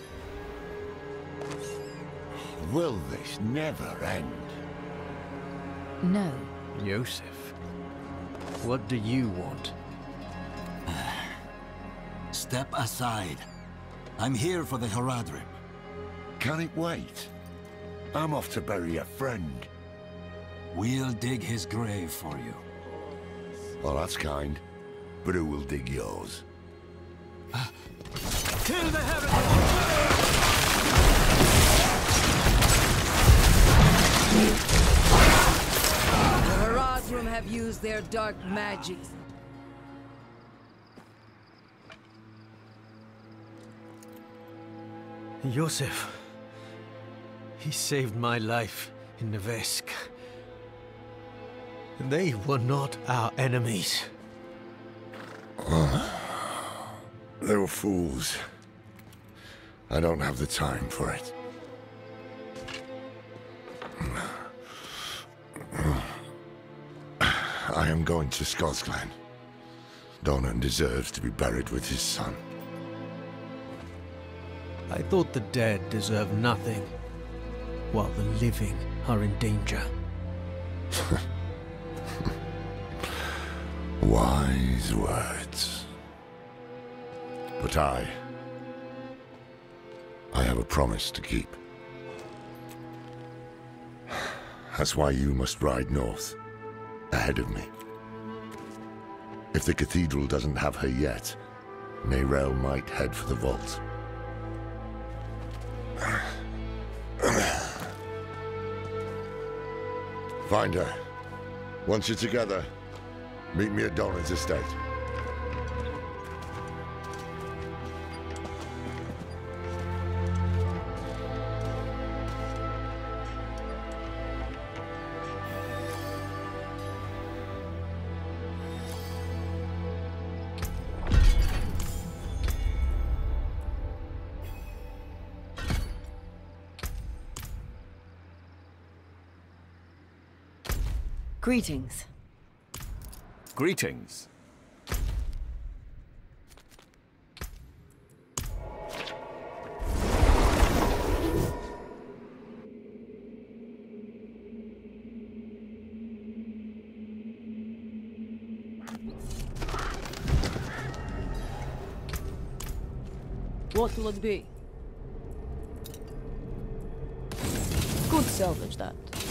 Will this never end? No. Iosef, what do you want? Step aside. I'm here for the Horadrim. Can it wait? I'm off to bury a friend. We'll dig his grave for you. Well, that's kind. But who will dig yours? Kill the heretic! The Horadrim have used their dark magics. Iosef. He saved my life in Nevesk. They were not our enemies. They were fools. I don't have the time for it. I am going to Skosglen. Donan deserves to be buried with his son. I thought the dead deserve nothing, while the living are in danger. Wise words. But I have a promise to keep. That's why you must ride north, ahead of me. If the cathedral doesn't have her yet, Neyrelle might head for the vault. Find her. Once you're together, meet me at Doran's estate. Greetings. Greetings. What will it be? Could salvage that.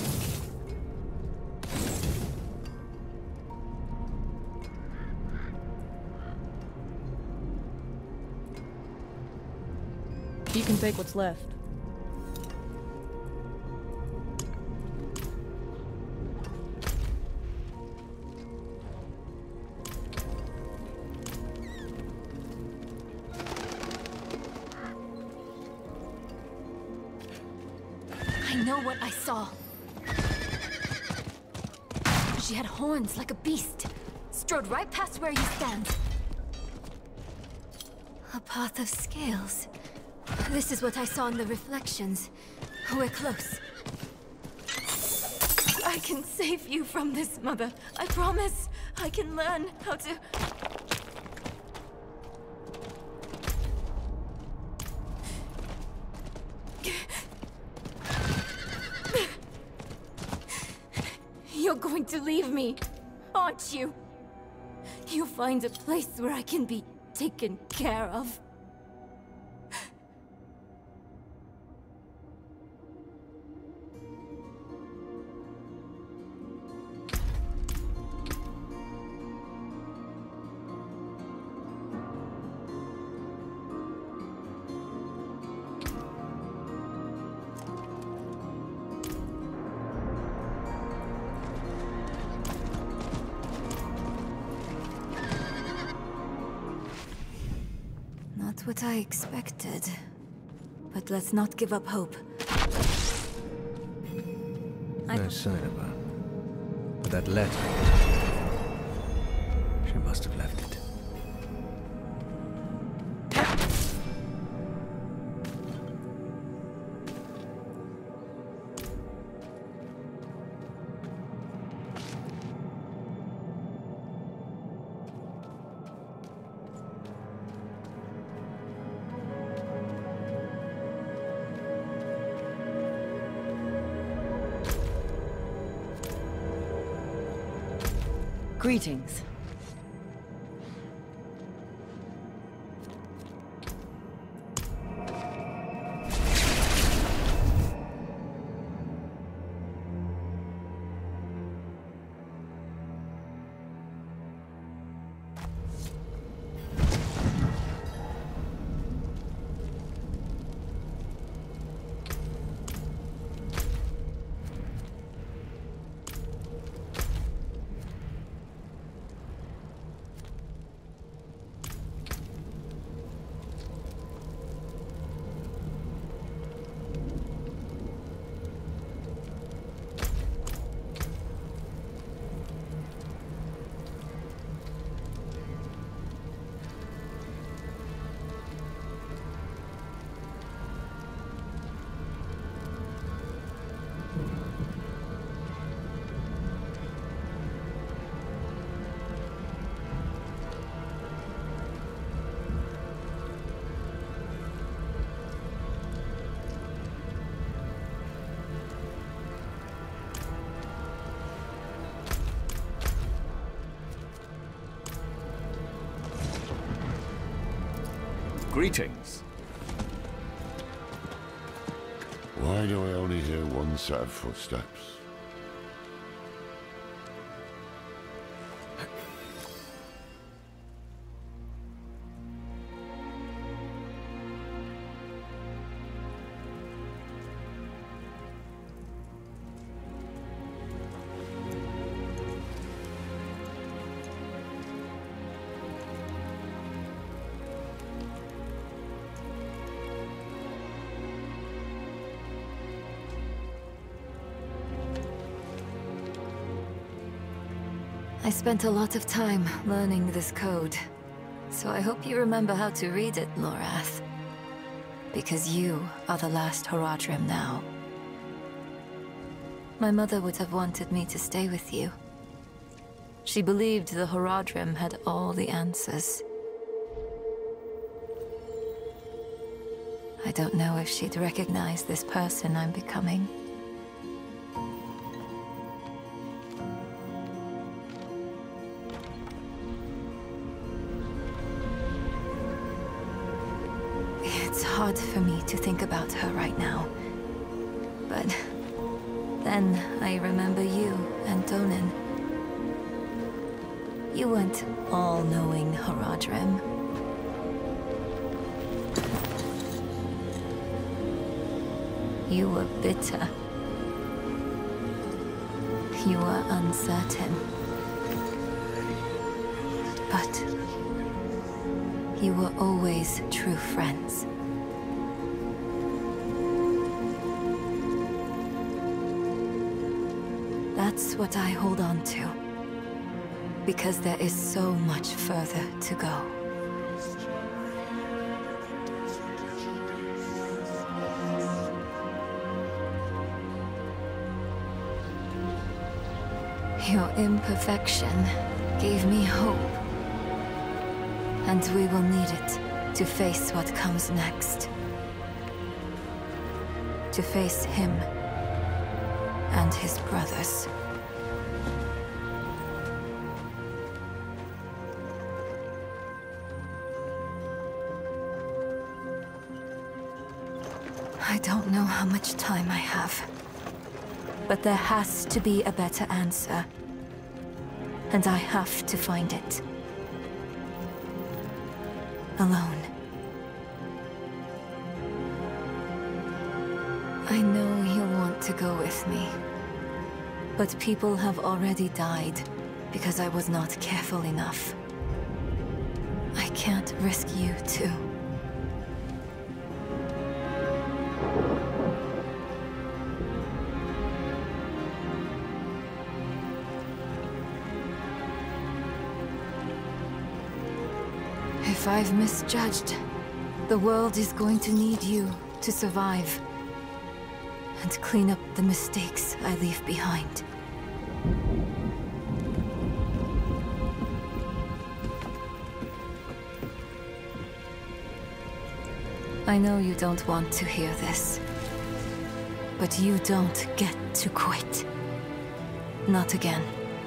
You can take what's left. I know what I saw. She had horns like a beast, strode right past where you stand. A path of scales. This is what I saw in the reflections. We're close. I can save you from this, Mother. I promise. I can learn how to... You're going to leave me, aren't you? You'll find a place where I can be taken care of. Not what I expected. But let's not give up hope. No sign of her. But that letter... She must have left it. Greetings. Greetings. Why do I only hear one set of footsteps? I spent a lot of time learning this code, so I hope you remember how to read it, Lorath. Because you are the last Horadrim now. My mother would have wanted me to stay with you. She believed the Horadrim had all the answers. I don't know if she'd recognize this person I'm becoming. It's hard for me to think about her right now. But then I remember you and Donan. You weren't all-knowing Horadrim. You were bitter. You were uncertain. But you were always true friends. That's what I hold on to. Because there is so much further to go. Your imperfection gave me hope. And we will need it to face what comes next. To face him and his brothers. I don't know how much time I have. But there has to be a better answer. And I have to find it. Alone. I know he'll want to go with me. But people have already died because I was not careful enough. I can't risk you too. If I've misjudged, the world is going to need you to survive. And clean up the mistakes I leave behind. I know you don't want to hear this. But you don't get to quit. Not again.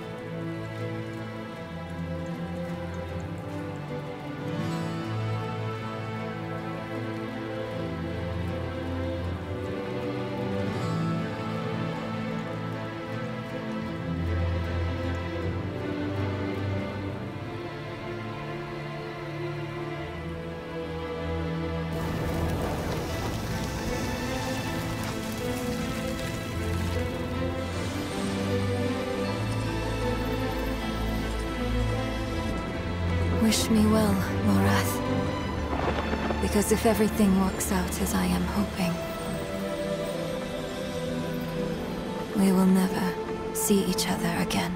Wish me well, Lorath. Because if everything works out as I am hoping, we will never see each other again.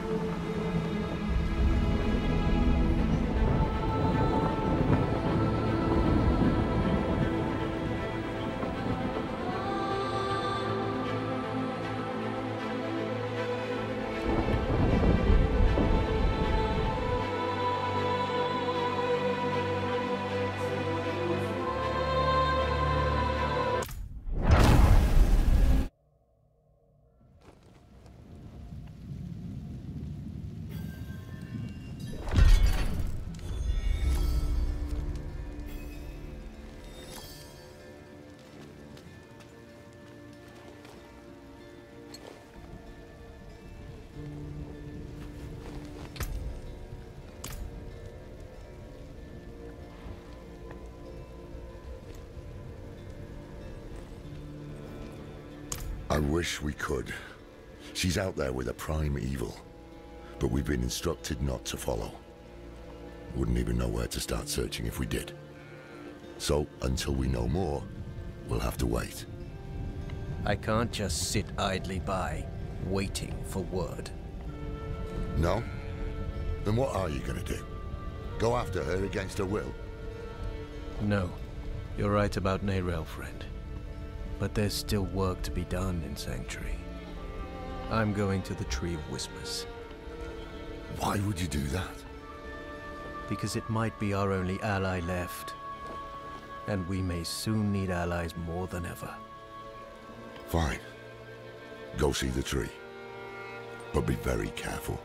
I wish we could. She's out there with a prime evil, but we've been instructed not to follow. Wouldn't even know where to start searching if we did. So, until we know more, we'll have to wait. I can't just sit idly by, waiting for word. No? Then what are you gonna do? Go after her against her will? No. You're right about Neyrelle, friend. But there's still work to be done in Sanctuary. I'm going to the Tree of Whispers. Why would you do that? Because it might be our only ally left. And we may soon need allies more than ever. Fine. Go see the tree. But be very careful.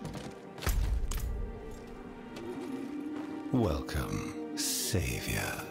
Welcome, Savior.